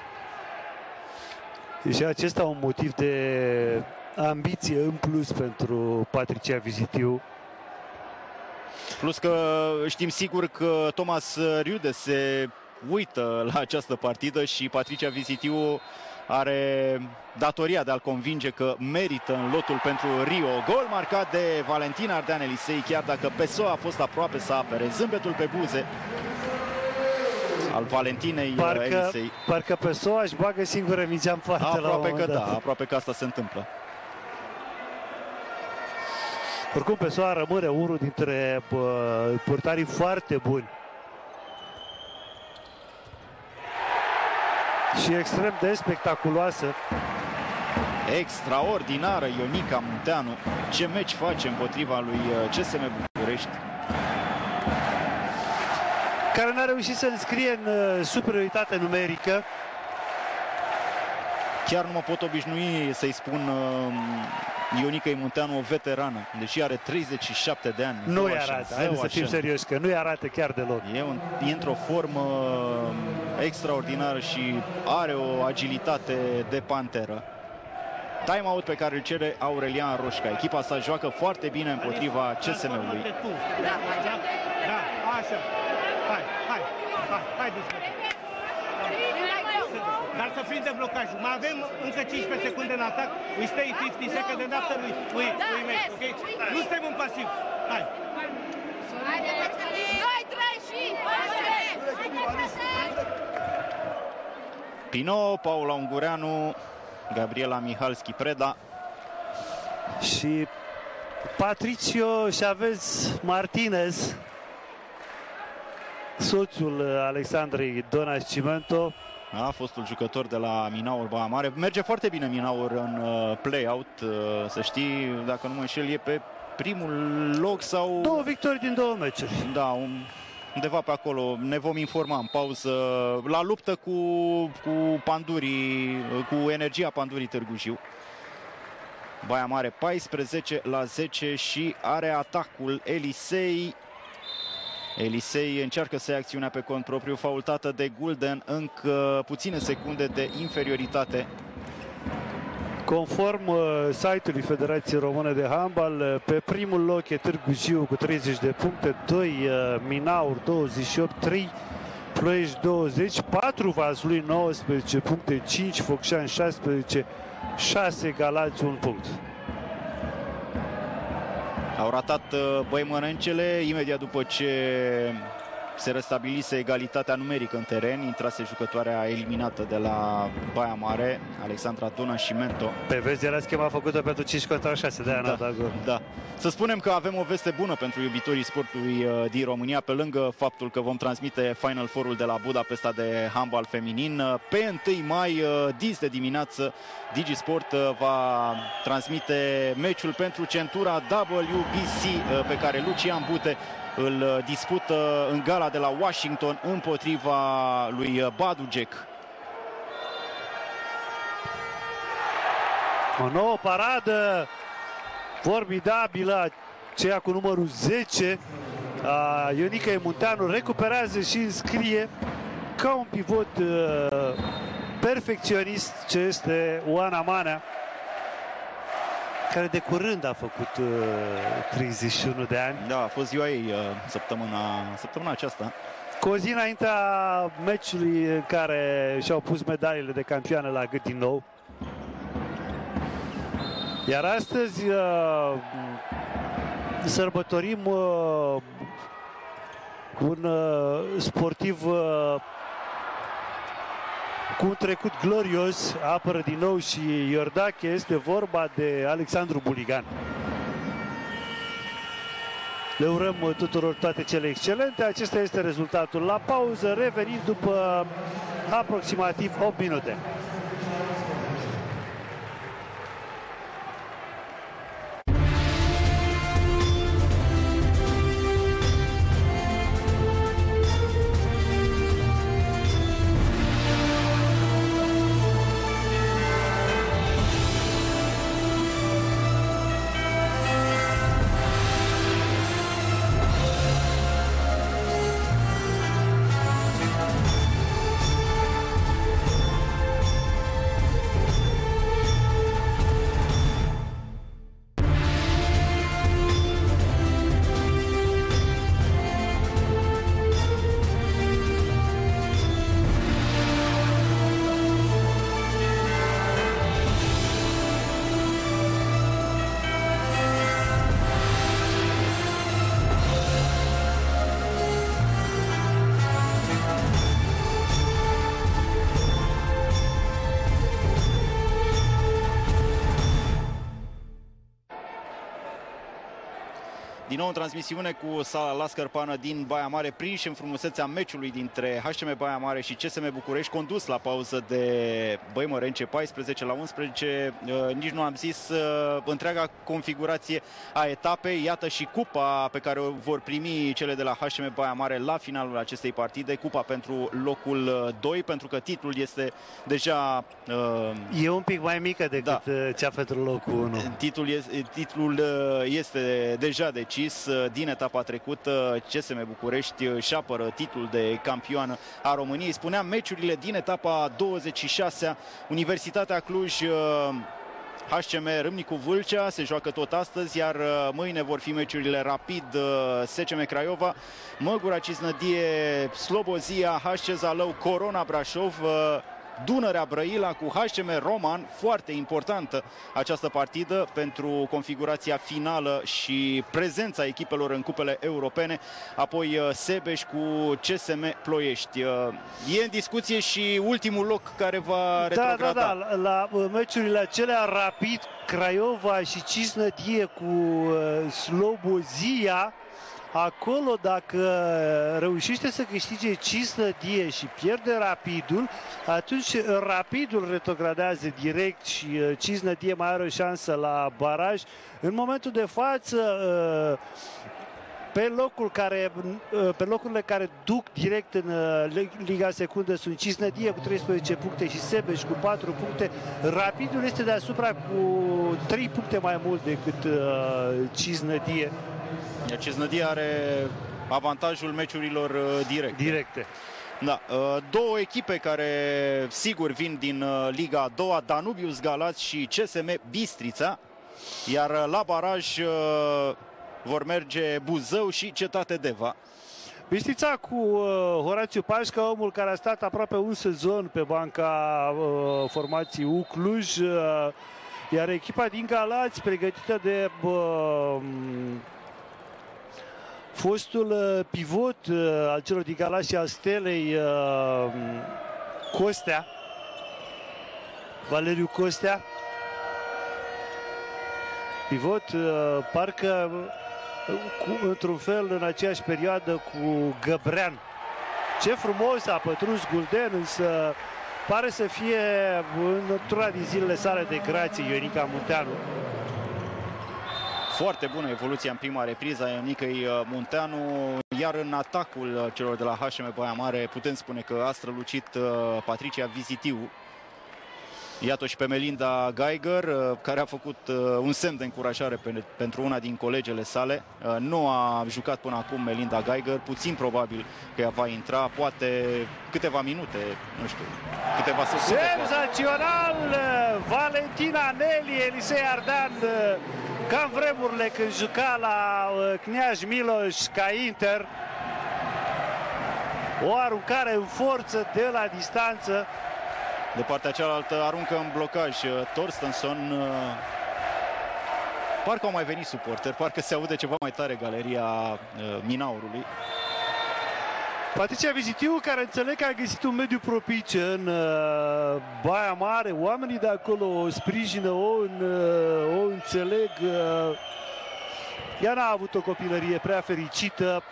Și acesta un motiv de ambiție în plus pentru Patricia Vizitiu. Plus că știm sigur că Thomas Riude se uită la această partidă și Patricia Vizitiu are datoria de a-l convinge că merită în lotul pentru Rio. Gol marcat de Valentina Ardean Elisei, chiar dacă PSO a fost aproape să apere. Zâmbetul pe buze al Valentinei Elisei. Parcă PSO își bagă singură mingea în poartă. Aproape că da, aproape că asta se întâmplă. Oricum PSO rămâne unul dintre portarii foarte buni. Și extrem de spectaculoasă. Extraordinară Ionica Munteanu. Ce meci face împotriva lui CSM București, care n-a reușit să înscrie în superioritate numerică. Chiar nu mă pot obișnui să-i spun Ionicăi Munteanu o veterană, deși are 37 de ani. Nu-i arată, haideți să fim serioși, că nu-i arată chiar deloc. E într-o formă extraordinară și are o agilitate de panteră. Time-out pe care îl cere Aurelian Roșca. Echipa sa joacă foarte bine împotriva CSM-ului. Da, așa. Hai, dar să prinde blocajul. Mai avem încă 15 secunde în atac. We stay 50 seconds and after we make, ok? Nu suntem în pasiv. Hai. 2, 3 și... Pino, Paula Ungureanu, Gabriela Mihalski-Preda și Patricio Chavez Martinez, soțul Alexandrei Donascimento. A fostul jucător de la Minaur Baia Mare. Merge foarte bine Minaur în play-out, să știi, dacă nu mă înșel, e pe primul loc sau... 2 victorii din 2 meciuri. Da, undeva pe acolo. Ne vom informa în pauză. La luptă cu Pandurii, cu Energia Pandurii Târgu Jiu. Baia Mare 14-10 și are atacul Elisei. Elisei încearcă să ia acțiunea pe cont propriu, faultată de Gulden, încă puține secunde de inferioritate. Conform site-ului Federației Române de Handbal, pe primul loc e Târgu Jiu cu 30 de puncte, 2 Minaur 28, 3 Ploiești 20, 4 Vaslui 19 puncte, 5 Focșani 16, 6 Galați 1 punct. Au ratat băimănâncele imediat după ce se restabilise egalitatea numerică în teren. Intrase jucătoarea eliminată de la Baia Mare, Alexandra Donascimento. Pe vezi, era schema făcută pentru 5 contra 6, de-aia n-a dat gol. Da. Să spunem că avem o veste bună pentru iubitorii sportului din România, pe lângă faptul că vom transmite Final Four-ul de la Budapesta de handbal feminin. Pe 1 mai, dis de dimineață, Digisport va transmite meciul pentru centura WBC pe care Lucian Bute îl dispută în gala de la Washington împotriva lui Badugec. O nouă paradă formidabilă ceea cu numărul 10, Ionica Munteanu, recuperează și înscrie ca un pivot perfecționist ce este Oana Manea, care de curând a făcut 31 de ani. Da, a fost ziua ei săptămâna aceasta. Cu o zi înaintea meciului în care și-au pus medaliile de campioană la gât din nou. Iar astăzi sărbătorim un sportiv cu un trecut glorios, apără din nou și Iordache, este vorba de Alexandru Buligan. Le urăm tuturor toate cele excelente. Acesta este rezultatul la pauză, revenind după aproximativ 8 minute. Din nou în transmisiune cu Sala Lascăr Pană din Baia Mare, prinși în frumusețea meciului dintre HCM Baia Mare și CSM București, condus la pauză de Băimărence 14-11. Nici nu am zis întreaga configurație a etapei. Iată și cupa pe care o vor primi cele de la HCM Baia Mare la finalul acestei partide, cupa pentru locul 2, pentru că titlul este deja... E un pic mai mică decât cea pentru locul 1. Titlul este deja decis din etapa trecută. CSM București își apără titlul de campioană a României. Spuneam, meciurile din etapa 26-a, Universitatea Cluj HCM Râmnicu Vâlcea se joacă tot astăzi, iar mâine vor fi meciurile Rapid SCM Craiova, Măgura Cisnădie Slobozia, HC Zalău Corona Brașov, Dunărea Brăila cu HCM Roman. Foarte importantă această partidă pentru configurația finală și prezența echipelor în cupele europene. Apoi Sebeș cu CSM Ploiești. E în discuție și ultimul loc care va retrograda. Da, la meciurile acelea Rapid Craiova și Cisnădie cu Slobozia. Acolo, dacă reușește să câștige Cisnădie și pierde Rapidul, atunci Rapidul retrogradează direct și Cisnădie mai are o șansă la baraj. În momentul de față, pe locurile care duc direct în Liga Secundă sunt Cisnădie cu 13 puncte și Sebeș cu 4 puncte. Rapidul este deasupra cu 3 puncte mai mult decât Cisnădie. Iar Cisnădie are avantajul meciurilor directe. Da, două echipe care sigur vin din Liga a doua, Danubius Galați și CSM Bistrița, iar la baraj vor merge Buzău și Cetate Deva. Bistrița cu Horațiu Pașca, omul care a stat aproape un sezon pe banca formației U Cluj, iar echipa din Galați, pregătită de fostul pivot al celor din Galați și al Stelei, Costea, Valeriu Costea, pivot, parcă într-un fel în aceeași perioadă cu Găbrean. Ce frumos a pătruns Gulden, însă pare să fie într-una din zilele sale de grație Ionica Munteanu. Foarte bună evoluția în prima repriză a Ionicăi Munteanu, iar în atacul celor de la HCM Baia Mare putem spune că a strălucit Patricia Vizitiu. Iată și pe Melinda Geiger, care a făcut un semn de încurajare pentru una din colegele sale. Nu a jucat până acum Melinda Geiger, puțin probabil că ea va intra, poate câteva minute, nu știu, câteva secunde. Senzațional! Valentina Neli, Elisei Ardan, ca în vremurile când juca la Kniaz Miloș ca Inter. O aruncare în forță de la distanță. De partea cealaltă aruncă în blocaj Torstensson. Parcă au mai venit suporteri, parcă se aude ceva mai tare galeria Minaurului. Patricia Vizitiu, care înțeleg că a găsit un mediu propice în Baia Mare. Oamenii de acolo o sprijină, o înțeleg. Ea n-a avut o copilărie prea fericită.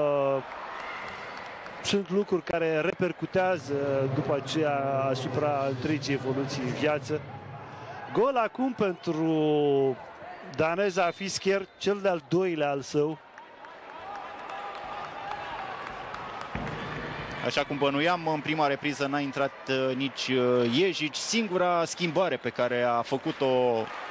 Sunt lucruri care repercutează după aceea asupra întregii evoluții în viață. Gol acum pentru daneza Fisker, cel de-al doilea al său. Așa cum bănuiam, în prima repriză n-a intrat nici Iejic. Singura schimbare pe care a făcut-o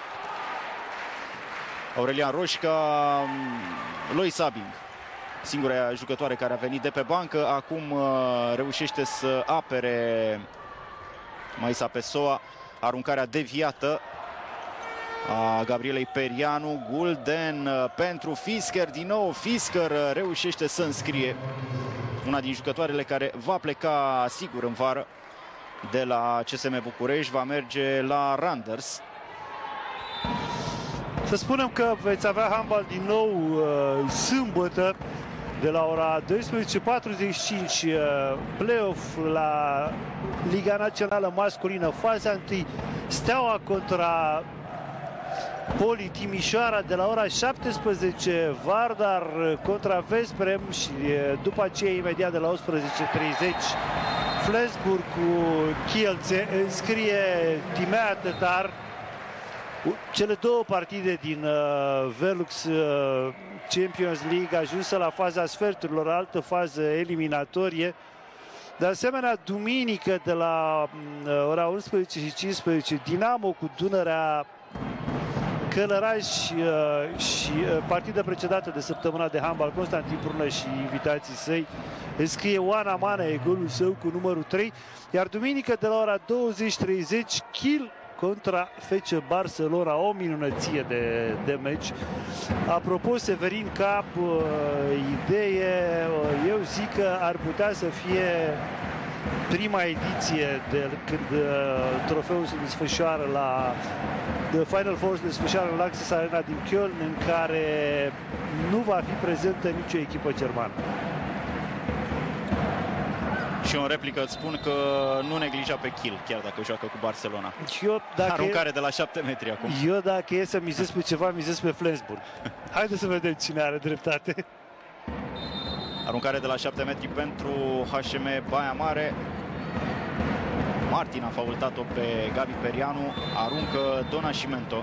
Aurelian Roșca, Lois Sabing. Singura jucătoare care a venit de pe bancă, acum reușește să apere Maisa Pessoa. Aruncarea deviată a Gabrielei Perianu. Gulden pentru Fisker, din nou Fisker reușește să înscrie. Una din jucătoarele care va pleca sigur în vară de la CSM București, va merge la Randers. Să spunem că veți avea handbal din nou sâmbătă de la ora 12:45, play-off la Liga Națională Masculină, faza 1, Steaua contra Poli Timișoara, de la ora 17, Vardar contra Vesprem și după aceea imediat de la 11:30 Flensburg cu Kielce. Înscrie Timea Tătar. Cele două partide din Velux Champions League, ajunsă la faza sferturilor, altă fază eliminatorie. De asemenea, duminică de la ora 11:15 Dinamo cu Dunărea Călăraș și partida precedată de săptămâna de handbal, Constantin Prună și invitații săi. Înscrie Oana Manea golul său cu numărul 3. Iar duminică de la ora 20:30 Kiel contra FC Barcelona, o minunăție de meci. Apropo, Severin Cap, idee, eu zic că ar putea să fie prima ediție de când trofeul se desfășoară la Final Four, se desfășoară la Access Arena din Köln, în care nu va fi prezentă nicio echipă germană. Și în replică îți spun că nu neglija pe Kiel, chiar dacă joacă cu Barcelona. Aruncare de la 7 metri acum. Eu dacă e să mizez pe ceva, mizez pe Flensburg. Haideți să vedem cine are dreptate. Aruncare de la 7 metri pentru HM Baia Mare. Martin a faultat-o pe Gabi Perianu. Aruncă Dona Cimento.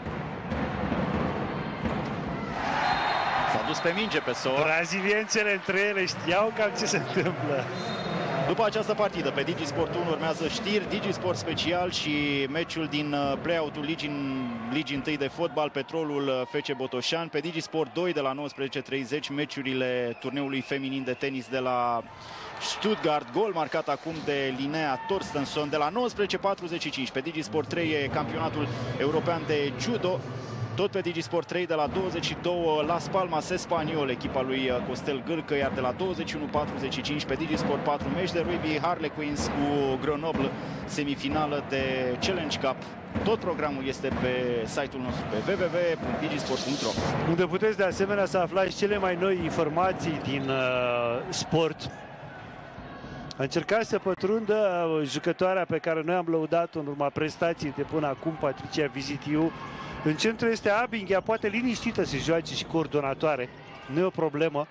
S-a dus pe minge pe Soa. Braziliențele între ele știau cam ce se întâmplă. După această partidă, pe DigiSport 1 urmează știri, DigiSport special și meciul din play-out-ul Ligii 1 de fotbal, Petrolul FC Botoșani. Pe DigiSport 2 de la 19:30, meciurile turneului feminin de tenis de la Stuttgart. Gol marcat acum de Linnea Torstensson. De la 19:45 pe DigiSport 3 e campionatul european de judo. Tot pe DigiSport 3 de la 22 Las Palmas Espaniol, echipa lui Costel Gârcă, iar de la 21:45 pe DigiSport 4 meci de rugby Harlequins cu Grenoble, semifinală de Challenge Cup. Tot programul este pe site-ul nostru pe www.digisport.ro, unde puteți de asemenea să aflați cele mai noi informații din sport. A încercat să pătrundă jucătoarea pe care noi am lăudat-o în urma prestației de până acum, Patricia Vizitiu. În centru este Abing, ea poate liniștită să joace și coordonatoare. Nu e o problemă.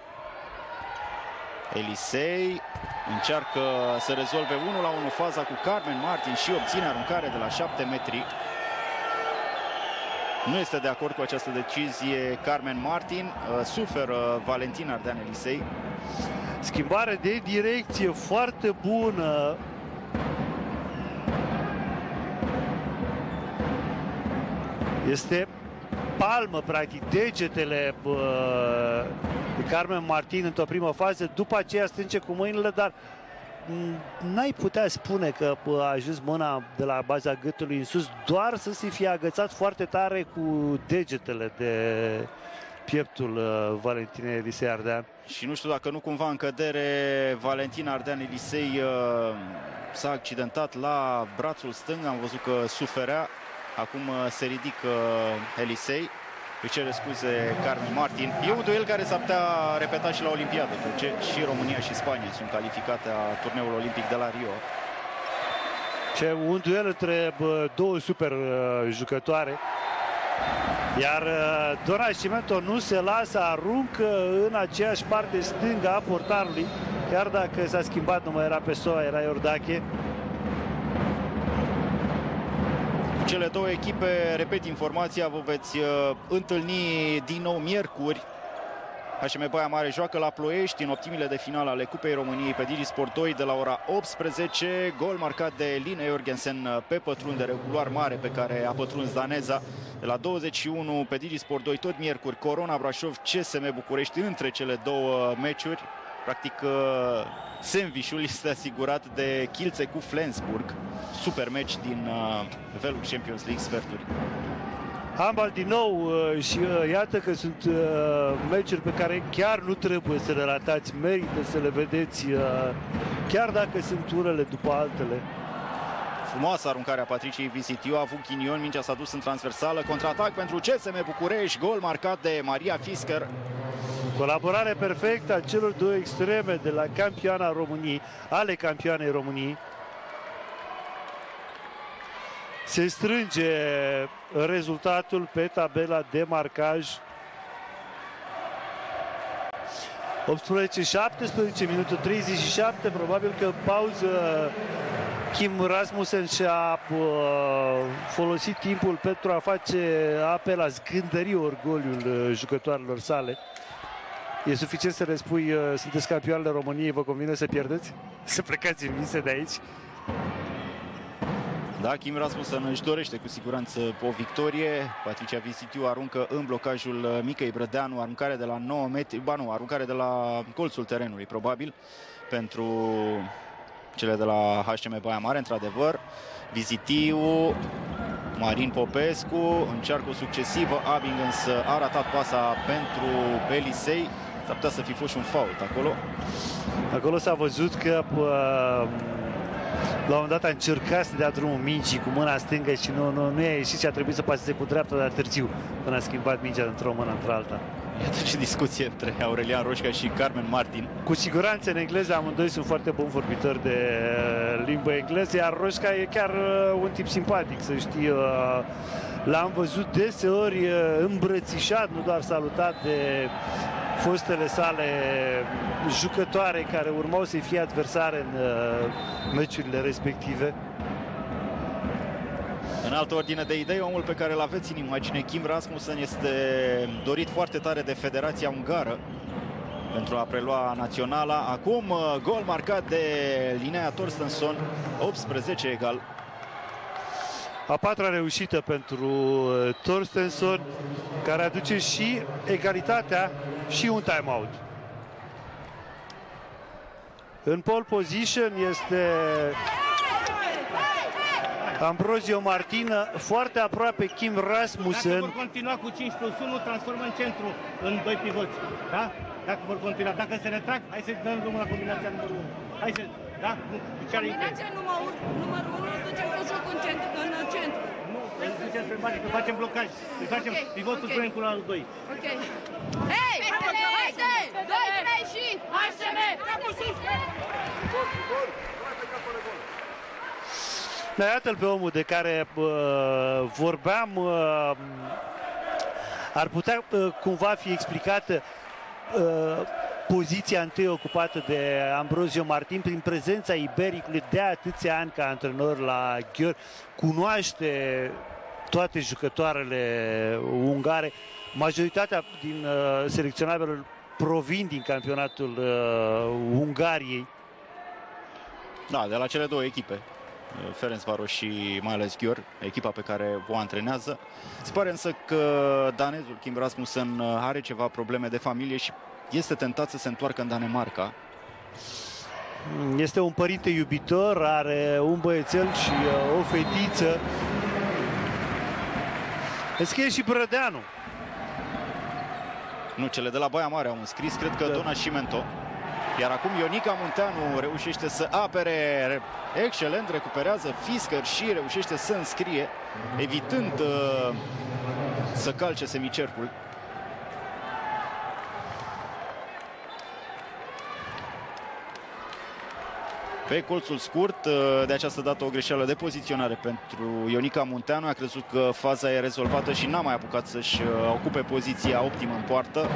Elisei încearcă să rezolve 1-1 faza cu Carmen Martin și obține aruncare de la 7 metri. Nu este de acord cu această decizie Carmen Martin. Suferă Valentin Ardean Elisei. Schimbare de direcție foarte bună. Este palmă, practic, degetele de Carmen Martin într-o primă fază, după aceea strânge cu mâinile, dar n-ai putea spune că a ajuns mâna de la baza gâtului în sus, doar să se fie agățat foarte tare cu degetele de pieptul Valentinei Elisei Ardean. Și nu știu dacă nu cumva în cădere Valentina Ardean Elisei s-a accidentat la brațul stâng, am văzut că suferea, acum se ridică Elisei, îi cere scuze Carmen Martin. E un duel care s-ar putea repeta și la Olimpiadă, că și România și Spania sunt calificate a turneul olimpic de la Rio. Un duel între două super jucătoare. Iar Don Nascimento nu se lasă, aruncă în aceeași parte stângă a portarului. Chiar dacă s-a schimbat, nu mai era Pessoa, era Iordache. Cele două echipe, repet informația, vă veți întâlni din nou miercuri. HM Baia Mare joacă la Ploiești în optimile de finală ale Cupei României pe Dirisport 2 de la ora 18. Gol marcat de Line Jorgensen pe pătrundere, culoar mare pe care a pătruns daneza. De la 21 pe Dirisport 2, tot miercuri, Corona Brașov, CSM București, între cele două meciuri. Practic, sandwich-ul este asigurat de Kielce cu Flensburg. Super meci din Velux Champions League sferturi. Handbal din nou și iată că sunt meciuri pe care chiar nu trebuie să le ratați, merită să le vedeți, chiar dacă sunt unele după altele. Frumoasă aruncarea Patriciei Visitiu, a avut ghinion, mingea s-a dus în transversală, contraatac pentru CSM București, gol marcat de Maria Fisker. Colaborare perfectă a celor două extreme de la campioana României, ale campioanei României. Se strânge rezultatul pe tabela de marcaj. 18-17, minutul 37, probabil că pauză. Kim Rasmussen și-a folosit timpul pentru a face apel la zgândări orgoliul jucătoarelor sale. E suficient să le spui, sunteți campioanele României, vă convine să pierdeți? Să plecați în vise de aici? Da, Kim Rasmussen își dorește cu siguranță o victorie. Patricia Visitiu aruncă în blocajul Micăi Brădeanu, aruncare de la 9 metri, aruncare de la colțul terenului, probabil, pentru cele de la HM Baia Mare, într-adevăr. Visitiu, Marin Popescu, încearcă o succesivă, Abing însă a ratat pasa pentru Elisei. S-ar putea să fi fost și un fault acolo. Acolo s-a văzut că la un moment dat a încercat să dea drumul mingii cu mâna stângă și nu i-a ieșit și a trebuit să paseze cu dreapta, dar târziu, până a schimbat mingea dintr-o mână într-alta. Iată și discuție între Aurelian Roșca și Carmen Martin. Cu siguranță în engleză amândoi sunt foarte buni vorbitori de limbă engleză, iar Roșca e chiar un tip simpatic, să știi. L-am văzut deseori îmbrățișat, nu doar salutat de fostele sale jucătoare care urmau să fie adversare în meciurile respective. În altă ordine de idei, omul pe care îl aveți în imagine, Kim Rasmussen, este dorit foarte tare de Federația Ungară pentru a prelua naționala. Acum gol marcat de Linnea Torstensson, 18 egal. A patra reușită pentru Torstensson, care aduce și egalitatea și un time-out. În pole position este Ambrosio Martin, foarte aproape Kim Rasmussen. Dacă vor continua cu 5+1, transformă în centru în doi pivoți. Da? Dacă vor continua. Dacă se retrag, hai să dăm drumul la combinația numărul 1. Hai să, da? Combinația numărul 1, ducem cu jocul în centru. Nu, îl ducem spre bani, că facem blocaj. Îi facem pivotul spre cu la 2. Ok. Hei! Haide! 2, 3 și... HM! Da, iată-l pe omul de care vorbeam. Ar putea cumva fi explicată poziția întâi ocupată de Ambrosio Martin prin prezența ibericului de atâția ani ca antrenor la Győr. Cunoaște toate jucătoarele ungare. Majoritatea din selecționabilor provin din campionatul Ungariei. Da, de la cele două echipe. Ferencvaros și mai ales Győr, echipa pe care o antrenează. Se pare însă că danezul Kim Rasmussen are ceva probleme de familie și este tentat să se întoarcă în Danemarca. Este un părinte iubitor, are un băiețel și o fetiță. Înscrie și Brădeanu. Nu, cele de la Baia Mare au înscris, cred că Dona Cimento. Iar acum Ionica Munteanu reușește să apere excelent, recuperează Fisker și reușește să înscrie, evitând să calce semicercul. Pe colțul scurt, de această dată o greșeală de poziționare pentru Ionica Munteanu. A crezut că faza e rezolvată și n-a mai apucat să-și ocupe poziția optimă în poartă.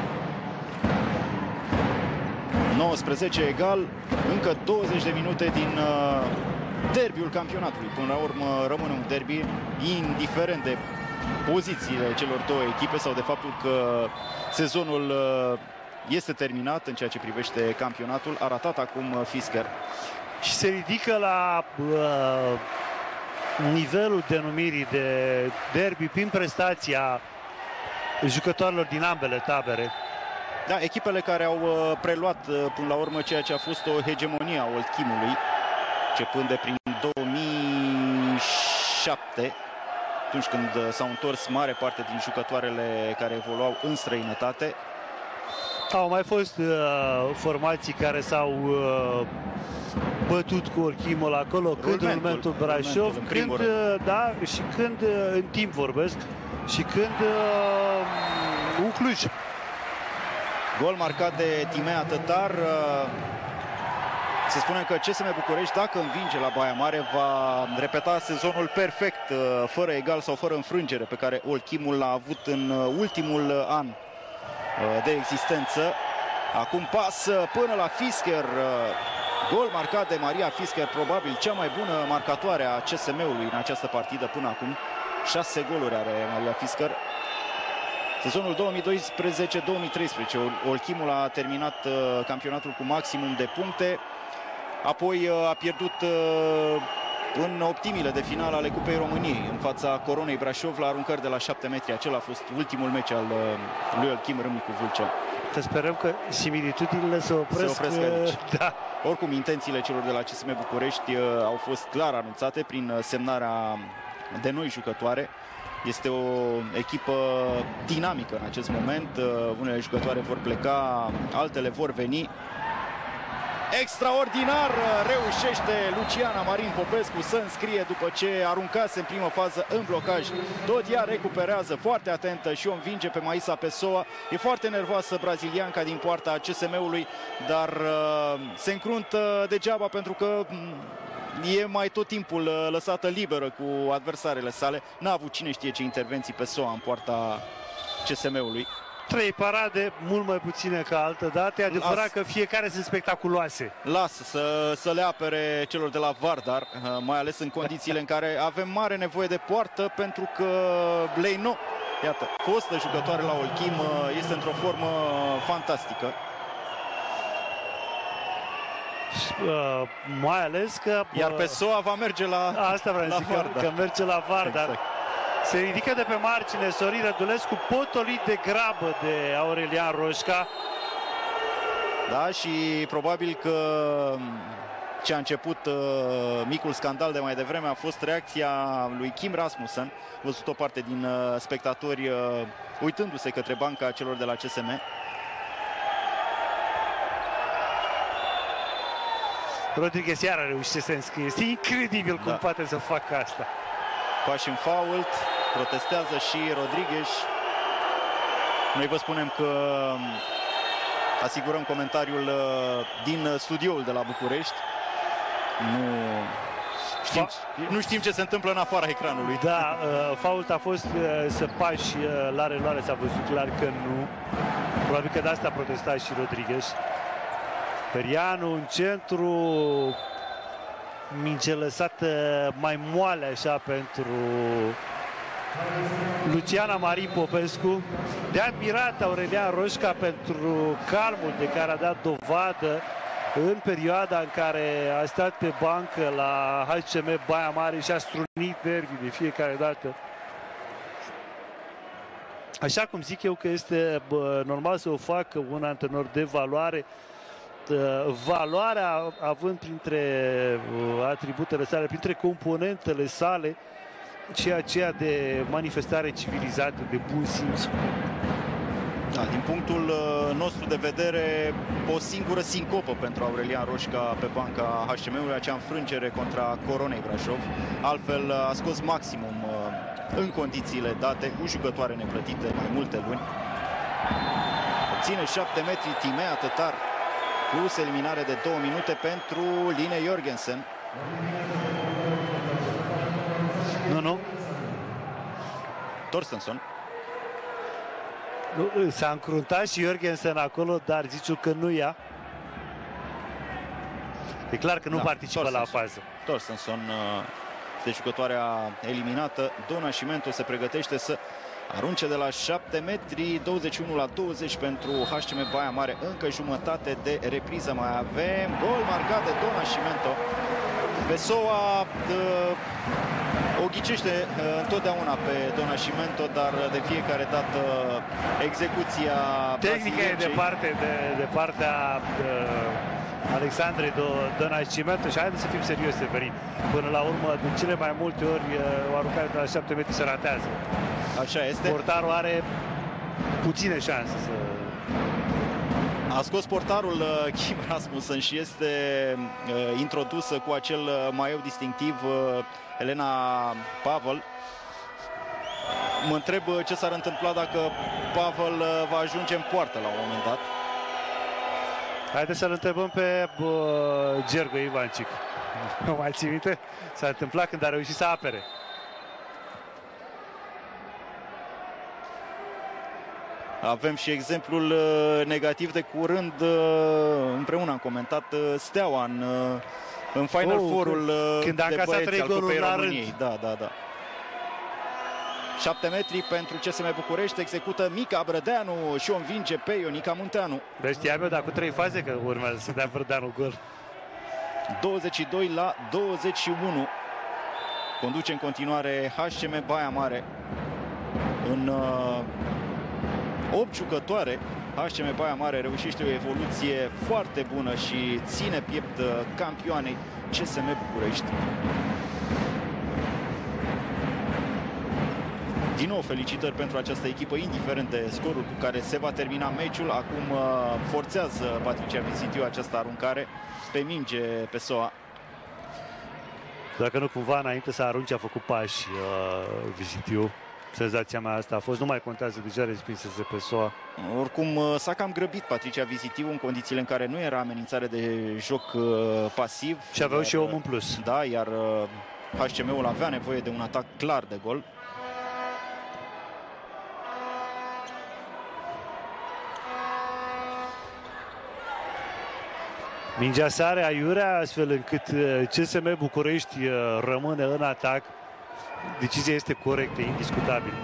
19 egal, încă 20 de minute din derbiul campionatului. Până la urmă rămâne un derby, indiferent de pozițiile celor două echipe sau de faptul că sezonul este terminat în ceea ce privește campionatul. A ratat acum Fisker. Și se ridică la nivelul denumirii de derby prin prestația jucătorilor din ambele tabere. Da, echipele care au preluat până la urmă ceea ce a fost o hegemonie a Old Kimului, începând de prin 2007, atunci când s-au întors mare parte din jucătoarele care evoluau în străinătate. Au mai fost formații care s-au bătut cu Orchimul acolo, când Rulmentul Brașov, când, da, și când, în timp vorbesc, și când un Cluj. Gol marcat de Timea Tătar. Se spune că CSM București, dacă învinge la Baia Mare, va repeta sezonul perfect, fără egal sau fără înfrângere, pe care Old Kimul l-a avut în ultimul an de existență. Acum pas până la Fisker. Gol marcat de Maria Fisker, probabil cea mai bună marcatoare a CSM-ului în această partidă până acum. 6 goluri are Maria Fisker. Sezonul 2012-2013, Old Kimul a terminat campionatul cu maximum de puncte. Apoi a pierdut în optimile de finală ale Cupei României în fața Coronei Brașov la aruncări de la 7 metri. Acela a fost ultimul meci al lui Old Kim Râmnicu Vâlcea. Să sperăm că similitudinile se opresc aici. Da. Oricum, intențiile celor de la CSM București au fost clar anunțate prin semnarea de noi jucătoare. Este o echipă dinamică în acest moment. Unele jucătoare vor pleca, altele vor veni. Extraordinar reușește Luciana Marin Popescu să înscrie după ce aruncase în primă fază în blocaj. Tot ea recuperează, foarte atentă și o învinge pe Maisa Pessoa. E foarte nervoasă brazilianca din poarta CSM-ului, dar se încruntă degeaba pentru că e mai tot timpul lăsată liberă cu adversarele sale. N-a avut cine știe ce intervenții Pessoa în poarta CSM-ului. 3 parade, mult mai puține ca altă dată. E adevărat că fiecare sunt spectaculoase. Lasă să le apere celor de la Vardar, mai ales în condițiile în care avem mare nevoie de poartă, pentru că Leino, iată, fostă jucătoare la Old Kim, este într-o formă fantastică. Mai ales că... Iar Pessoa va merge la asta vreau să zic, că merge la Vardar. Exact. Se ridică de pe margine Sorin Rădulescu, potolit de grabă de Aurelian Roșca. Da, și probabil că ce a început micul scandal de mai devreme a fost reacția lui Kim Rasmussen. Văzut o parte din spectatori uitându-se către banca celor de la CSM. Rodriguez iar a reușit să înscrie. Este incredibil cum poate să facă asta. Pași în fault, protestează și Rodriguez. Noi vă spunem că asigurăm comentariul din studioul de la București. Nu știm ce se întâmplă în afara ecranului. Da, fault a fost să pași la reluare, s-a văzut clar că nu. Probabil că de asta a protestat și Rodriguez. Perianu în centru, minge lăsată mai moale așa pentru Luciana Marin Popescu. De admirat Aurelian Roșca pentru calmul de care a dat dovadă în perioada în care a stat pe bancă la HCM Baia Mare și a strunit nervii de fiecare dată. Așa cum zic eu că este normal să o facă un antrenor de valoare, valoarea având printre atributele sale, printre componentele sale, și aceea de manifestare civilizată, de bun simț. Da, din punctul nostru de vedere, o singură sincopă pentru Aurelian Roșca pe banca HCM-ului, acea înfrângere contra Coronei Brașov. Altfel a scos maximum în condițiile date, cu jucătoare neplătite mai multe luni. Obține 7 metri Timea Tătar, plus eliminare de 2 minute pentru Line Jorgensen. Nu. Torstensson. S-a încruntat și Jorgensen acolo, dar zice că nu ia. E clar că nu participă la fază. Torstensson este jucătoarea eliminată. Dona Cimento se pregătește să arunce de la 7 metri, 21 la 20 pentru HCM Baia Mare. Încă jumătate de repriză mai avem. Gol marcat de Dona Cimento. Pessoa o ghicește întotdeauna pe Dona Cimento, dar de fiecare dată execuția tehnica e de partea Alexandrei Dona Cimento. Și haideți să fim serioși, Severin. Până la urmă, de cele mai multe ori, o aruncare de la 7 metri se ratează. Așa este. Portarul are puține șanse să... A scos portarul Kim Rasmussen și este introdusă cu acel maieu distinctiv Elena Pavel. Mă întreb ce s-ar întâmpla dacă Pavel va ajunge în poartă la un moment dat. Haideți să-l întrebăm pe Gergo Ivancic. Nu mai ții minte? S-a întâmplat când a reușit să apere. Avem și exemplul negativ de curând, împreună am comentat Steaua în Final Four-ul când a încasat 3 goluri la rând. Da. 7 metri pentru CSM București, execută Mica Brădeanu și o învinge pe Ionica Munteanu. Deci știam eu, dar cu 3 faze că urmează să dea Brădeanu gol. 22 la 21. Conduce în continuare HCM Baia Mare. În 8 jucătoare, HCM Baia Mare reușește o evoluție foarte bună și ține piept campioanei CSM București. Din nou, felicitări pentru această echipă, indiferent de scorul cu care se va termina meciul. Acum forțează Patricia Vizitiu această aruncare pe minge Pessoa. Dacă nu cumva înainte să arunce a făcut pași Vizitiu. Senzația mea asta a fost, nu mai contează, deja respinsese Pessoa. Oricum s-a cam grăbit Patricia Vizitiu în condițiile în care nu era amenințare de joc pasiv. Și aveau și om în plus. Da, iar HCM-ul avea nevoie de un atac clar de gol. Mingea sare aiurea, astfel încât CSM București rămâne în atac. Decizia este corectă, indiscutabil.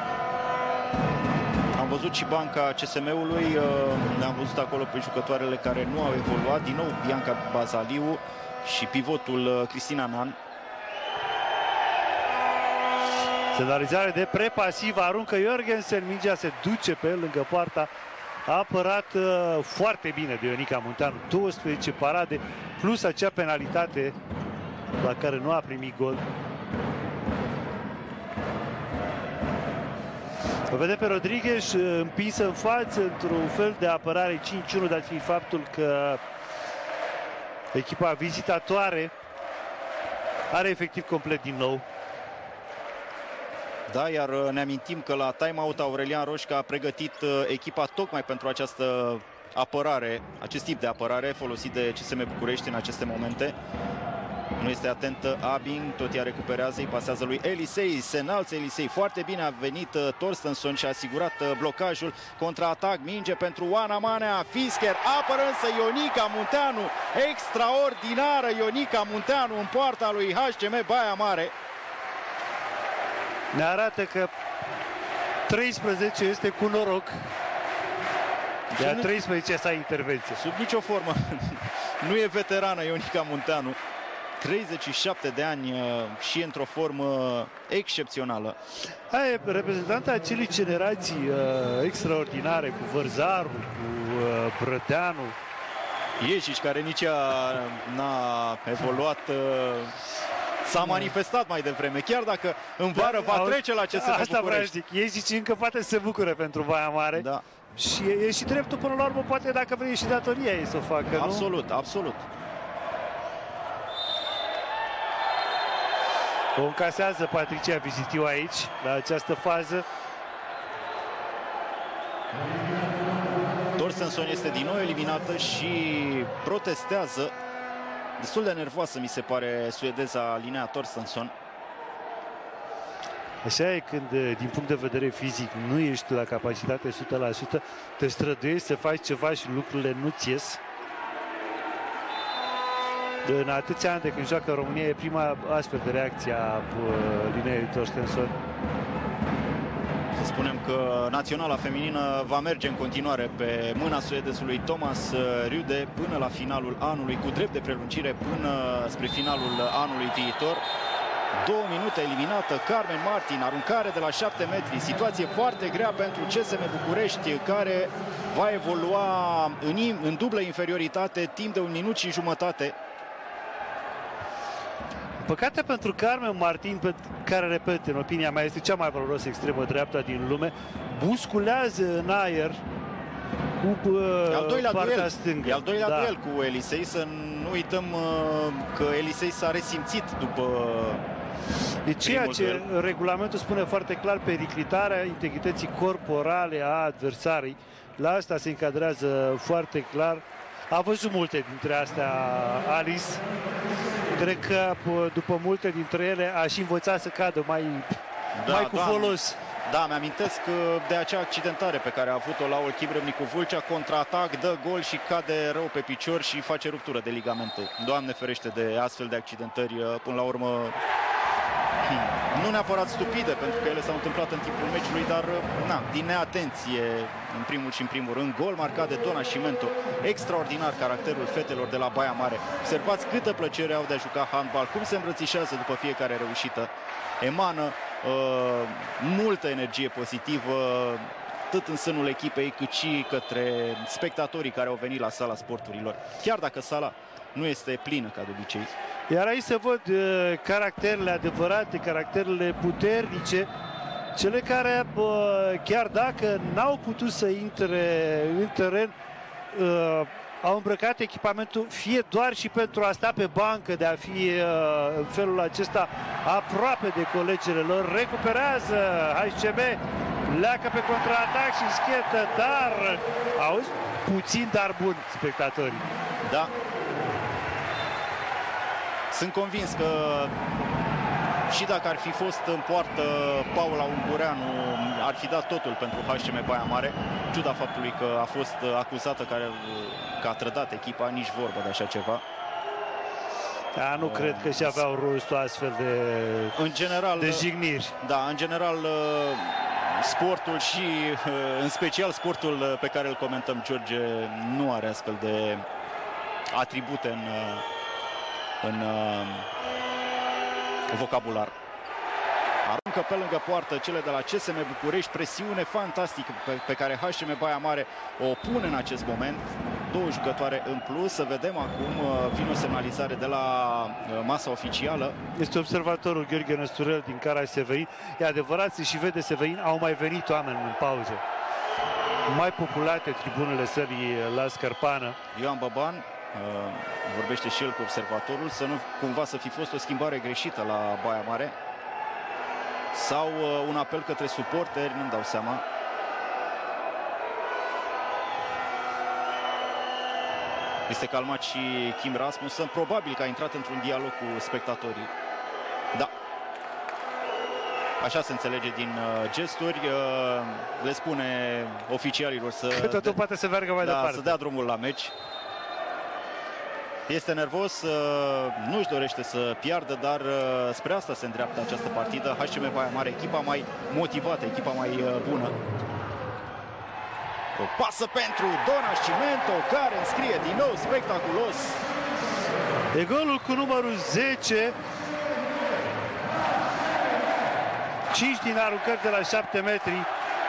Am văzut și banca CSM-ului, ne-am văzut acolo pe jucătoarele care nu au evoluat. Din nou Bianca Bazaliu și pivotul Cristina Nan. Semnalizare de prepasiv, aruncă Jorgensen, mingea se duce pe el lângă poarta. A apărat foarte bine de Ionica Munteanu, 12 parade, plus acea penalitate la care nu a primit gol. O vedem pe Rodriguez împinsă în față într-un fel de apărare 5-1, dat fiind faptul că echipa vizitatoare are efectiv complet din nou. Da, iar ne amintim că la time-out Aurelian Roșca a pregătit echipa tocmai pentru această apărare, acest tip de apărare folosit de CSM București în aceste momente. Nu este atent Abing, tot ea recuperează, îi pasează lui Elisei, se înalță Elisei, foarte bine a venit Torstensson și a asigurat blocajul, contraatac, minge pentru Oana Manea, Fisker, apără însă Ionica Munteanu, extraordinară Ionica Munteanu în poarta lui HCM Baia Mare. Ne arată că 13 este cu noroc. De a 13 sa intervenție. Sub nicio formă Nu e veterană Ionica Munteanu. 37 de ani și într-o formă excepțională. Aia e reprezentanta acelei generații extraordinare, cu Vărzaru, cu Brădeanu. Ieșici, care nici ea n-a evoluat, s-a manifestat mai devreme, chiar dacă în vară va trece la CSM București. Asta vreau să zic, Ieșici încă poate să se bucure pentru Baia Mare. Da. Și e și dreptul până la urmă, poate dacă vrei și datoria ei să o facă, absolut, nu? Absolut. O încasează Patricia Vizitiu aici, la această fază. Torstensson este din nou eliminată și protestează. Destul de nervoasă, mi se pare, suedeza Linnea Torstensson. Așa e când, din punct de vedere fizic, nu ești la capacitate 100%, te străduiești să faci ceva și lucrurile nu-ți ies. În atâția ani de când joacă România, e prima astfel de reacție a Linnei Torstensson. Să spunem că naționala feminină va merge în continuare pe mâna suedezului Thomas Rüde până la finalul anului, cu drept de prelungire până spre finalul anului viitor. 2 minute eliminată Carmen Martin, aruncare de la 7 metri, situație foarte grea pentru CSM București, care va evolua în dublă inferioritate timp de 1 minut și jumătate. Păcate pentru Carmen Martin, care, repet, în opinia mea, este cea mai valoroasă extremă dreapta din lume, busculează în aer cu partea stângă. E al doilea duel cu Elisei, să nu uităm că Elisei s-a resimțit după de ceea ce regulamentul spune foarte clar, periclitarea integrității corporale a adversarei. La asta se încadrează foarte clar. A văzut multe dintre astea Alice. Cred că după multe dintre ele a și învățat să cadă mai cu folos. Da, mi-amintesc de acea accidentare pe care a avut-o la Olchib cu Vâlcea, contraatac, dă gol și cade rău pe picior și face ruptură de ligamente. Doamne ferește de astfel de accidentări, până la urmă nu neapărat stupide, pentru că ele s-au întâmplat în timpul meciului, dar din neatenție, în primul și în primul rând. Gol marcat de Dona Cimento. Extraordinar caracterul fetelor de la Baia Mare. Observați câtă plăcere au de a juca handbal, cum se îmbrățișează după fiecare reușită. Emană multă energie pozitivă, atât în sânul echipei, cât și către spectatorii care au venit la sala sporturilor. Chiar dacă sala nu este plină ca de obicei. Iar aici se văd caracterele adevărate, caracterele puternice, cele care, chiar dacă n-au putut să intre în teren, au îmbrăcat echipamentul fie doar și pentru a sta pe bancă, de a fi în felul acesta aproape de colegele lor. Recuperează HCB, leacă pe contraatac și schetă, dar auzi, puțin dar bun spectatorii. Da. Sunt convins că și dacă ar fi fost în poartă Paula Ungureanu, ar fi dat totul pentru HCM Baia Mare, în ciuda faptului că a fost acuzată că a trădat echipa, nici vorbă de așa ceva. Da, nu cred că și aveau rost astfel de jigniri. Da, în general sportul și în special sportul pe care îl comentăm, George, nu are astfel de atribute în vocabular. Aruncă pe lângă poartă cele de la CSM București, presiune fantastică pe care HCM Baia Mare o pune în acest moment. 2 jucătoare în plus. Să vedem acum, vine o semnalizare de la masa oficială. Este observatorul Gheorghe Năsturel din Caraș-Severin. E adevărat, se și vede Severin, au mai venit oameni în pauză. Mai populate tribunele sării la Scărpană. Ioan Băban vorbește și el cu observatorul, să nu cumva să fi fost o schimbare greșită la Baia Mare sau un apel către suporteri, nu-mi dau seama. Este calmat și Kim Rasmussen, probabil că a intrat într-un dialog cu spectatorii. Da. Așa se înțelege din gesturi. Le spune oficialilor că totul poate să meargă mai departe. Să dea drumul la meci. Este nervos, nu-și dorește să piardă, dar spre asta se îndreaptă această partidă. HCM Baia Mare, echipa mai motivată, echipa mai bună. O pasă pentru Don Nascimento, care înscrie din nou spectaculos. E golul cu numărul 10. 5 din aruncări de la 7 metri.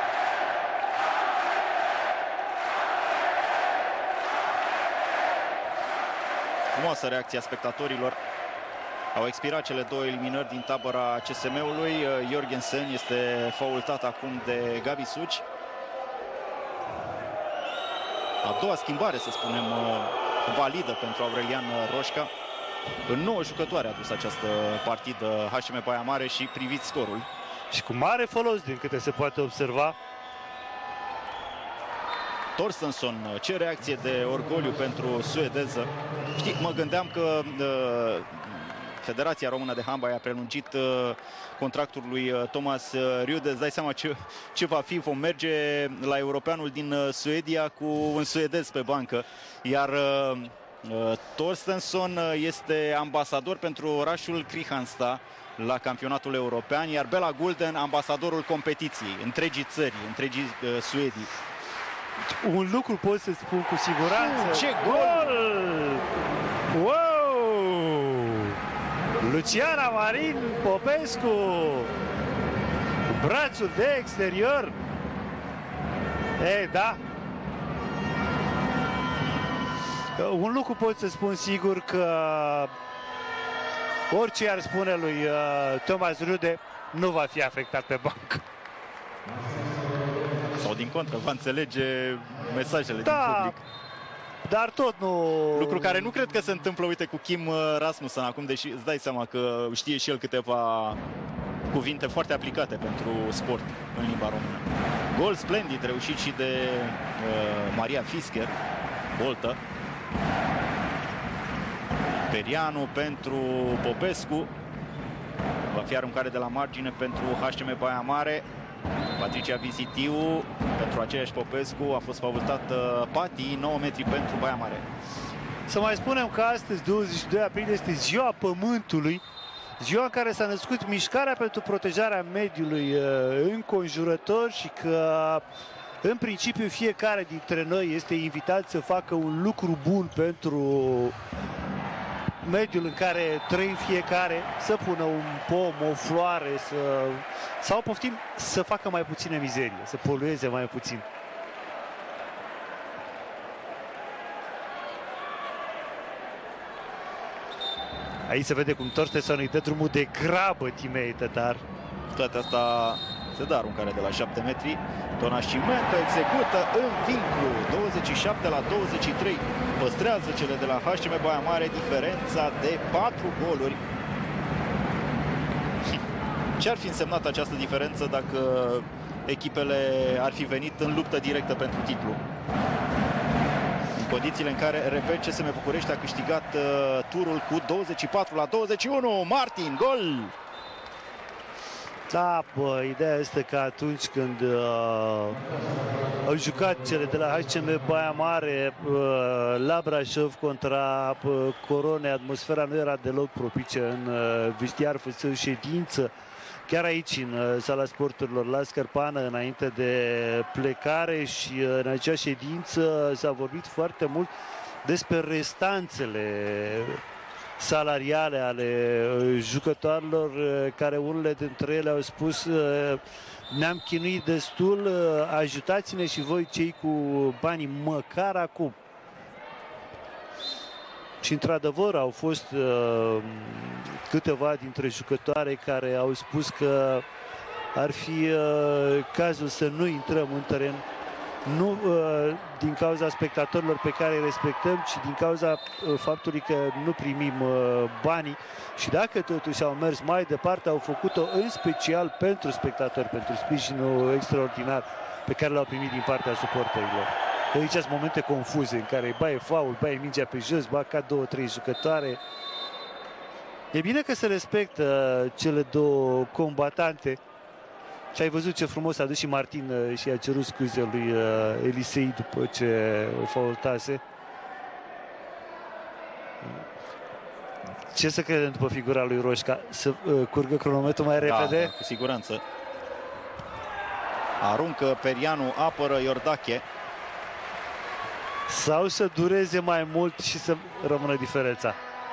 Frumoasă reacția spectatorilor. Au expirat cele două eliminări din tabăra CSM-ului. Jorgensen este faultat acum de Gabi Suci. A doua schimbare, să spunem, validă pentru Aurelian Roșca. În 9 jucători a dus această partidă HCM Baia Mare și priviți scorul. Și cu mare folos, din câte se poate observa. Torstensson, ce reacție de orgoliu pentru suedeză. Știi, mă gândeam că Federația Română de Handbal a prelungit contractul lui Thomas Rüde. Îți dai seama ce va fi? Vom merge la europeanul din Suedia cu un suedez pe bancă. Iar Torstensson este ambasador pentru orașul Kristianstad la campionatul european, iar Bela Gulden ambasadorul competiției, întregii țări, întregii Suedii. Un lucru pot să spun cu siguranță. Ce gol! Wow! Luciana Marin Popescu, brațul de exterior. Da. Un lucru pot să spun sigur, că orice ar spune lui Thomas Rüde, nu va fi afectat pe bancă. Sau din contră, va înțelege mesajele din public. Dar tot nu... Lucru care nu cred că se întâmplă, uite, cu Kim Rasmussen acum, deși îți dai seama că știe și el câteva cuvinte foarte aplicate pentru sport în limba română. Gol splendid reușit și de Maria Fisker, boltă. Perianu pentru Popescu. Va fi aruncare de la margine pentru HCM Baia Mare. Patricia Vizitiu pentru aceeași Popescu. A fost faultată Pati, 9 metri pentru Baia Mare. Să mai spunem că astăzi, 22 aprilie, este ziua Pământului, ziua în care s-a născut mișcarea pentru protejarea mediului înconjurător și că în principiu fiecare dintre noi este invitat să facă un lucru bun pentru mediul în care trăim fiecare, să pună un pom, o floare, sau poftim, să facă mai puțină mizerie, să polueze mai puțin. Aici se vede cum Torstensson îi dă drumul de grabă teammate, dar toate asta se dă aruncare de la 7 metri. Don Nascimento execută în vincul, 27 la 23. Păstrează cele de la HCM Baia Mare diferența de 4 goluri. Ce ar fi însemnat această diferență dacă echipele ar fi venit în luptă directă pentru titlu? În condițiile în care, repet, CSM București a câștigat turul cu 24 la 21. Martin, gol! Da, bă, ideea este că atunci când au jucat cele de la HCM Baia Mare la Brașov contra Corone, atmosfera nu era deloc propice în vestiar, făceau ședință chiar aici, în sala sporturilor la Scărpană, înainte de plecare, și în acea ședință s-a vorbit foarte mult despre restanțele salariale ale jucătorilor, care unele dintre ele au spus: ne-am chinuit destul, ajutați-ne și voi cei cu banii măcar acum. Și într-adevăr au fost câteva dintre jucătoare care au spus că ar fi cazul să nu intrăm în teren, nu din cauza spectatorilor pe care îi respectăm, ci din cauza faptului că nu primim banii. Și dacă totuși au mers mai departe, au făcut-o în special pentru spectatori, pentru sprijinul extraordinar pe care l-au primit din partea suporterilor. Aici sunt momente confuze în care baie faul, baie mingea pe jos, ba ca 2-3 jucătoare. E bine că se respectă cele două combatante. Și ai văzut ce frumos a dus și Martin și a cerut scuze lui Elisei după ce o faultase. Ce să credem după figura lui Roșca? Să curgă cronometrul mai repede? Da, cu siguranță. Aruncă Perianu, apără Iordache. sau să dureze mai mult și să rămână diferența?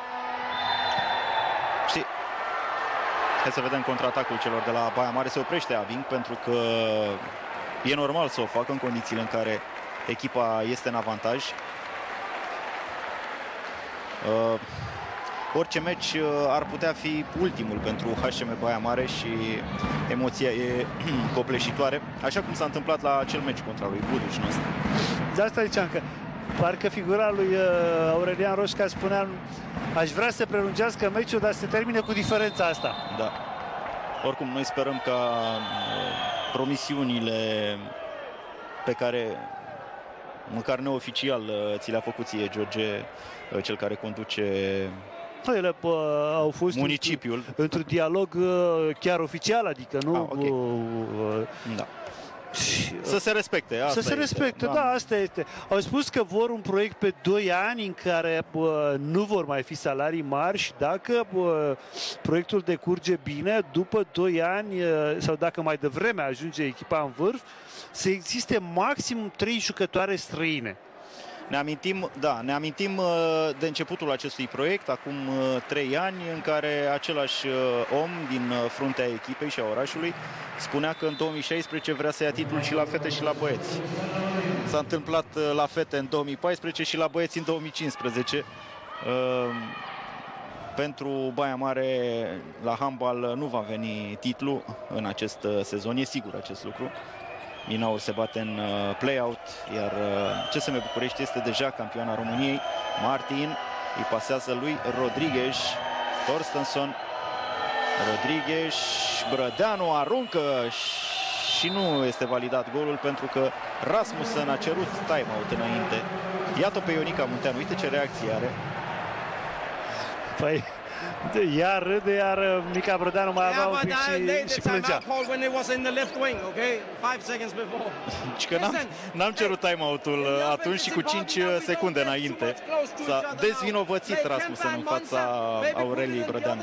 Și hai să vedem contraatacul celor de la Baia Mare. Se oprește Aving pentru că e normal să o facă în condițiile în care echipa este în avantaj. Orice meci ar putea fi ultimul pentru HCM Baia Mare și emoția e copleșitoare, așa cum s-a întâmplat la acel meci contra lui Buduș nostru. De asta ziceam că parcă figura lui Aurelian Roșca spunea: aș vrea să prelungească meciul, dar să termine cu diferența asta. Da. Oricum, noi sperăm ca promisiunile pe care, măcar neoficial, ți le-a făcut ție, George, cel care conduce Ele au fost municipiul într-un dialog chiar oficial, adică nu... okay. Da. Să se respecte. Asta să se respecte, da, asta este. Au spus că vor un proiect pe 2 ani în care nu vor mai fi salarii mari și dacă proiectul decurge bine, după 2 ani sau dacă mai devreme ajunge echipa în vârf, să existe maxim 3 jucătoare străine. Ne amintim de începutul acestui proiect, acum 3 ani, în care același om din fruntea echipei și a orașului spunea că în 2016 vrea să ia titlul și la fete și la băieți. S-a întâmplat la fete în 2014 și la băieți în 2015. Pentru Baia Mare, la handbal, nu va veni titlu în acest sezon, e sigur acest lucru. Minaur se bate în play-out, iar CSM București este deja campioana României. Martin îi pasează lui Rodriguez, Torstensson, Rodriguez, Brădeanu aruncă și nu este validat golul pentru că Rasmussen a cerut time-out înainte. Iată pe Ionica Munteanu, uite ce reacție are. Păi, iar râde, iar Mica Brădeanu mai avea un pic și plângea. Și că n-am cerut time-out-ul atunci și cu 5 secunde înainte. S-a dezvinovățit Rasmussen în fața Aureliei Brădeanu.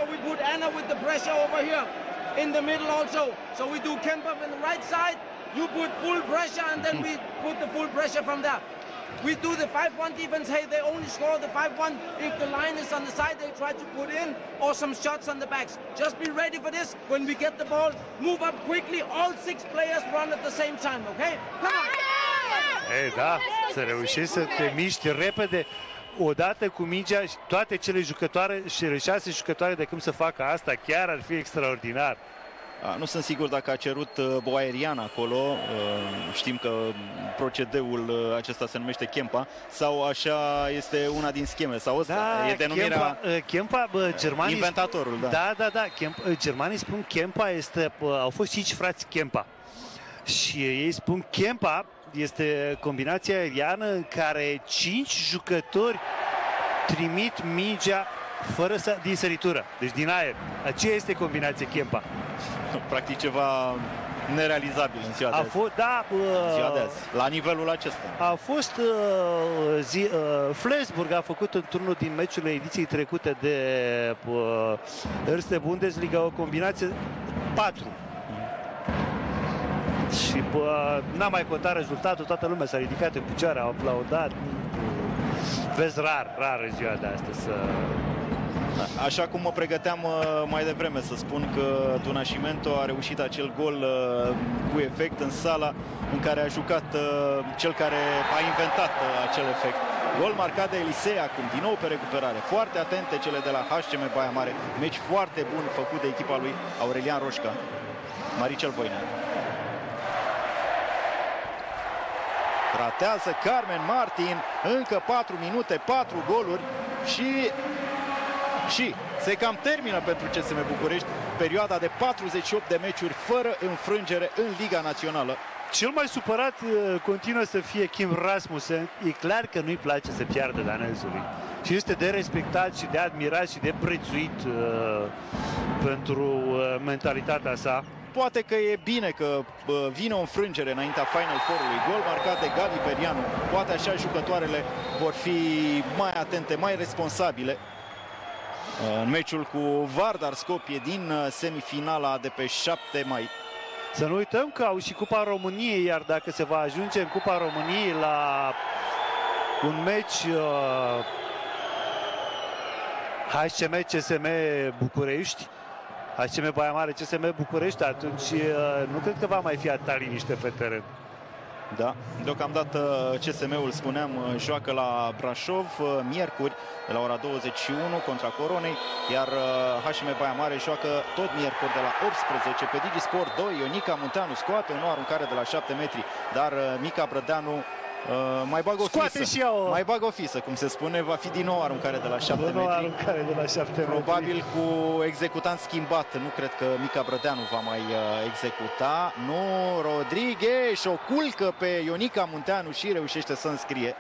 In the middle also, so we do Kemper on the right side, you put full pressure and then we put the full pressure from there. We do the 5-1 defense. Hey, they only score the 5-1 if the line is on the side they try to put in or some shots on the backs. Just be ready for this. When we get the ball, move up quickly. All 6 players run at the same time, okay? Come on! Ei, da, să reușești să te miști repede odată cu mingea și toate cele jucătoare și 6 jucătoare de cum să facă asta, chiar ar fi extraordinar. Nu sunt sigur dacă a cerut boaerian acolo, știm că procedeul acesta se numește Kempa, sau așa este una din scheme, sau ăsta da, e denumirea Kempa, germanii inventatorul. Da, germanii spun Kempa, au fost 5 frați Kempa și ei spun Kempa este combinația aeriană în care 5 jucători trimit mingea fără din săritură, deci din aer. Aceea este combinația Kempa. Practic ceva nerealizabil în ziua de azi. Ziua de azi, la nivelul acesta. A fost Flensburg a făcut în turnul din meciurile ediției trecute de Erste Bundesliga o combinație 4. Și n-a mai contat rezultatul, toată lumea s-a ridicat în picioare, a aplaudat. Vezi rar în ziua de astăzi să... Așa cum mă pregăteam mai devreme să spun că Tunashimento a reușit acel gol cu efect în sala în care a jucat cel care a inventat acel efect. Gol marcat de Elisei acum, din nou pe recuperare. Foarte atente cele de la HCM Baia Mare. Meci foarte bun făcut de echipa lui Aurelian Roșca. Maricel Voinean. Ratează Carmen Martin. Încă 4 minute, 4 goluri și se cam termină pentru CSM București perioada de 48 de meciuri fără înfrângere în Liga Națională. Cel mai supărat continuă să fie Kim Rasmussen. E clar că nu-i place să piardă danezului. Și este de respectat și de admirat și de prețuit pentru mentalitatea sa. Poate că e bine că vine o înfrângere înaintea Final Four-ului. Gol marcat de Gabi Perianu. Poate așa jucătoarele vor fi mai atente, mai responsabile. În meciul cu Vardar Skopje din semifinala de pe 7 mai. Să nu uităm că au și Cupa României, iar dacă se va ajunge în Cupa României la un meci HCM CSM București, HCM Baia Mare CSM București, atunci nu cred că va mai fi atâta liniște pe teren. Da, deocamdată CSM-ul, spuneam, joacă la Brașov miercuri de la ora 21 contra Coronei, iar HCM Baia Mare joacă tot miercuri de la 18 pe Digisport 2. Ionica Munteanu scoate o nouă aruncare de la 7 metri, dar Mica Brădeanu mai bagă o fisă. Și ea o... Mai bagă o fisă, cum se spune, va fi din nou aruncare de la 7 metri. Aruncare de la 7 metri. Probabil cu executant schimbat. Nu cred că Mica Brădeanu va mai executa. Nu, Rodriguez o culcă pe Ionica Munteanu și reușește să înscrie.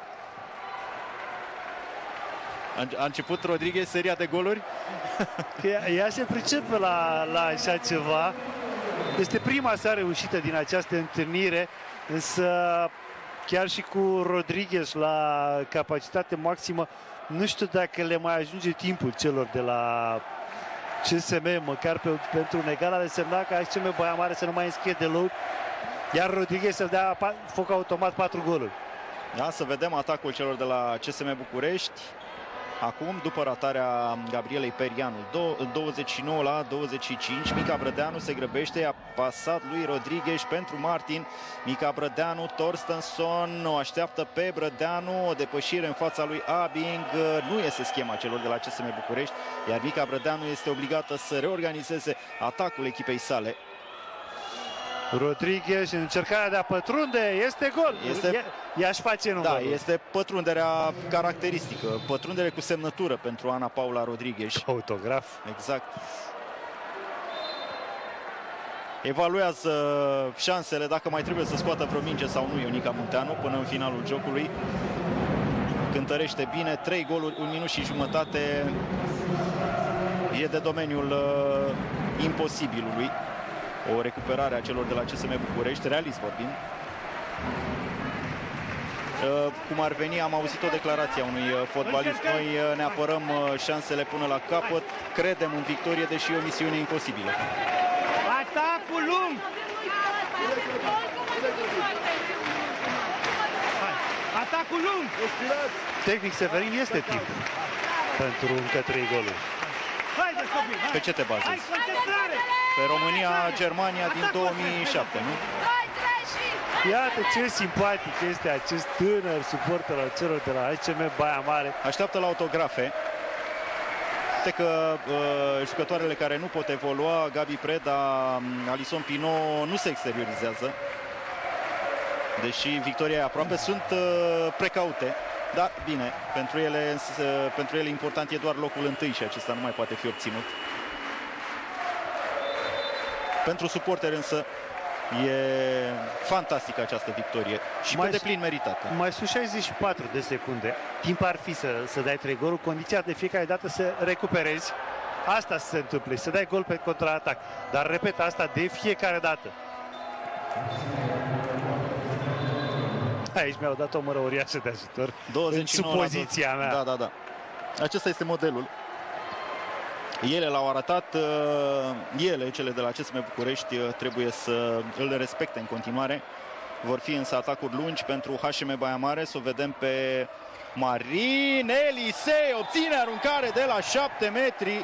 A început Rodriguez seria de goluri? Ea se pricepe la așa ceva. Este prima sa reușită din această întâlnire, însă chiar și cu Rodriguez la capacitate maximă, nu știu dacă le mai ajunge timpul celor de la CSM, măcar pentru un egal ar însemna că HCM Baia Mare să nu mai înscrie deloc, iar Rodriguez să dea foc automat 4 goluri. Da, să vedem atacul celor de la CSM București. Acum, după ratarea Gabrielei Perianu, 29 la 25, Mica Brădeanu se grăbește, a pasat lui Rodriguez pentru Martin. Mica Brădeanu, Torstensson o așteaptă pe Brădeanu, o depășire în fața lui Abing. Nu este schema celor de la CSM București, iar Mica Brădeanu este obligată să reorganizeze atacul echipei sale. Rodriguez în încercarea de a pătrunde, este gol. Ea-și face numărul. Da, este pătrunderea caracteristică, pătrundere cu semnătură pentru Ana Paula Rodriguez. Autograf. Exact. Evaluează șansele, dacă mai trebuie să scoată vreo minge sau nu Ionica Munteanu până în finalul jocului. Cântărește bine, 3 goluri, 1 minut și jumătate. E de domeniul imposibilului. O recuperare a celor de la CSM București, realist vorbind. Cum ar veni, am auzit o declarație a unui fotbalist. Noi ne apărăm șansele până la capăt, credem în victorie, deși e o misiune imposibilă. Atacul lung! Atacul lung! Tehnic, Severin, este timp pentru încă 3 goluri. Pe ce te bazezi? Pe România-Germania din 2007, nu? Iată ce simpatic este acest tânăr suporter al celor de la HCM Baia Mare. Așteaptă la autografe. Uite că jucătoarele care nu pot evolua, Gabi Preda, Alison Pinot, nu se exteriorizează. Deși victoria e aproape, sunt precaute. Da, bine, pentru ele important e doar locul întâi și acesta nu mai poate fi obținut. Pentru suporteri însă e fantastică această victorie și pe deplin meritată. Mai sunt 64 de secunde. Timp ar fi să dai 3 goluri, condiția de fiecare dată să recuperezi. Asta se întâmplă, să dai gol pe contraatac. Dar repet, asta de fiecare dată. Aici mi-au dat o mără uriașă de ajutor. 29 în supoziția mea. Da. Acesta este modelul. Ele l-au arătat, cele de la CSM București, trebuie să îl respecte în continuare. Vor fi însă atacuri lungi pentru HCM Baia Mare. Să o vedem pe Marin Elisei, obține aruncare de la 7 metri.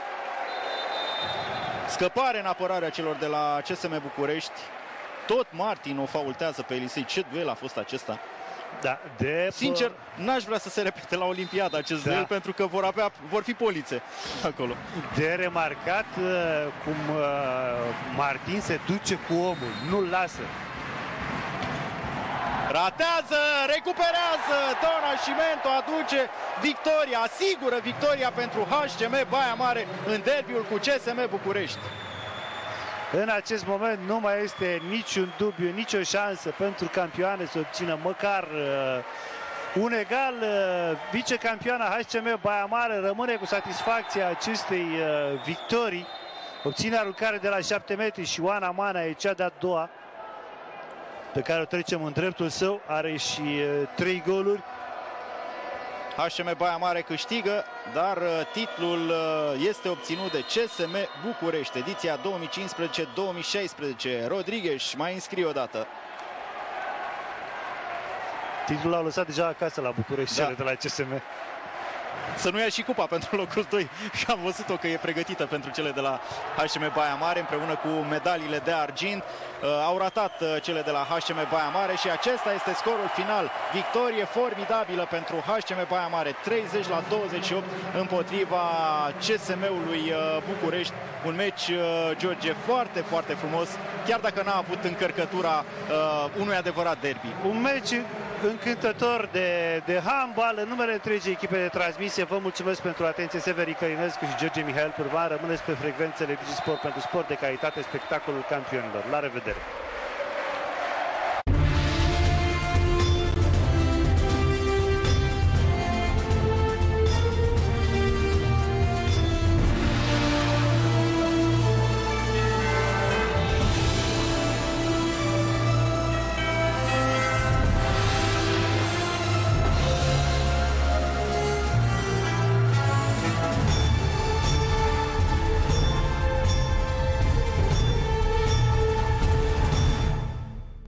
Scăpare în apărarea celor de la CSM București. Tot Martin o faultează pe Elisei. Ce duel a fost acesta! Da, sincer, n-aș vrea să se repete la Olimpiada acest duel, pentru că vor fi polițe acolo. De remarcat cum Martin se duce cu omul, nu-l lasă. Ratează, recuperează, Don Nascimento aduce victoria, asigură victoria pentru HCM Baia Mare în derbiul cu CSM București. În acest moment nu mai este niciun dubiu, nicio șansă pentru campioane să obțină măcar un egal. Vicecampioana HCM Baia Mare rămâne cu satisfacția acestei victorii. Obține aruncare de la 7 metri și Oana Mana e cea de-a doua pe care o trecem în dreptul său. Are și 3 goluri. HCM Baia Mare câștigă, dar titlul este obținut de CSM București, ediția 2015-2016. Rodriguez mai înscrie o dată. Titlul l-au lăsat deja acasă la București, cele de la CSM. Să nu ia și cupa pentru locul 2 și am văzut-o că e pregătită pentru cele de la HCM Baia Mare împreună cu medaliile de argint. Au ratat cele de la HCM Baia Mare și acesta este scorul final. Victorie formidabilă pentru HCM Baia Mare, 30-28 împotriva CSM-ului București. Un meci, George, foarte, foarte frumos, chiar dacă n-a avut încărcătura unui adevărat derby. Un meci încântător de handbal. În numele întregii echipe de transmisie, vă mulțumesc pentru atenție. Severi Călinescu și George Mihail Pârvan. Rămâneți pe frecvențele DigiSport pentru sport de calitate, spectacolul campionilor. La revedere!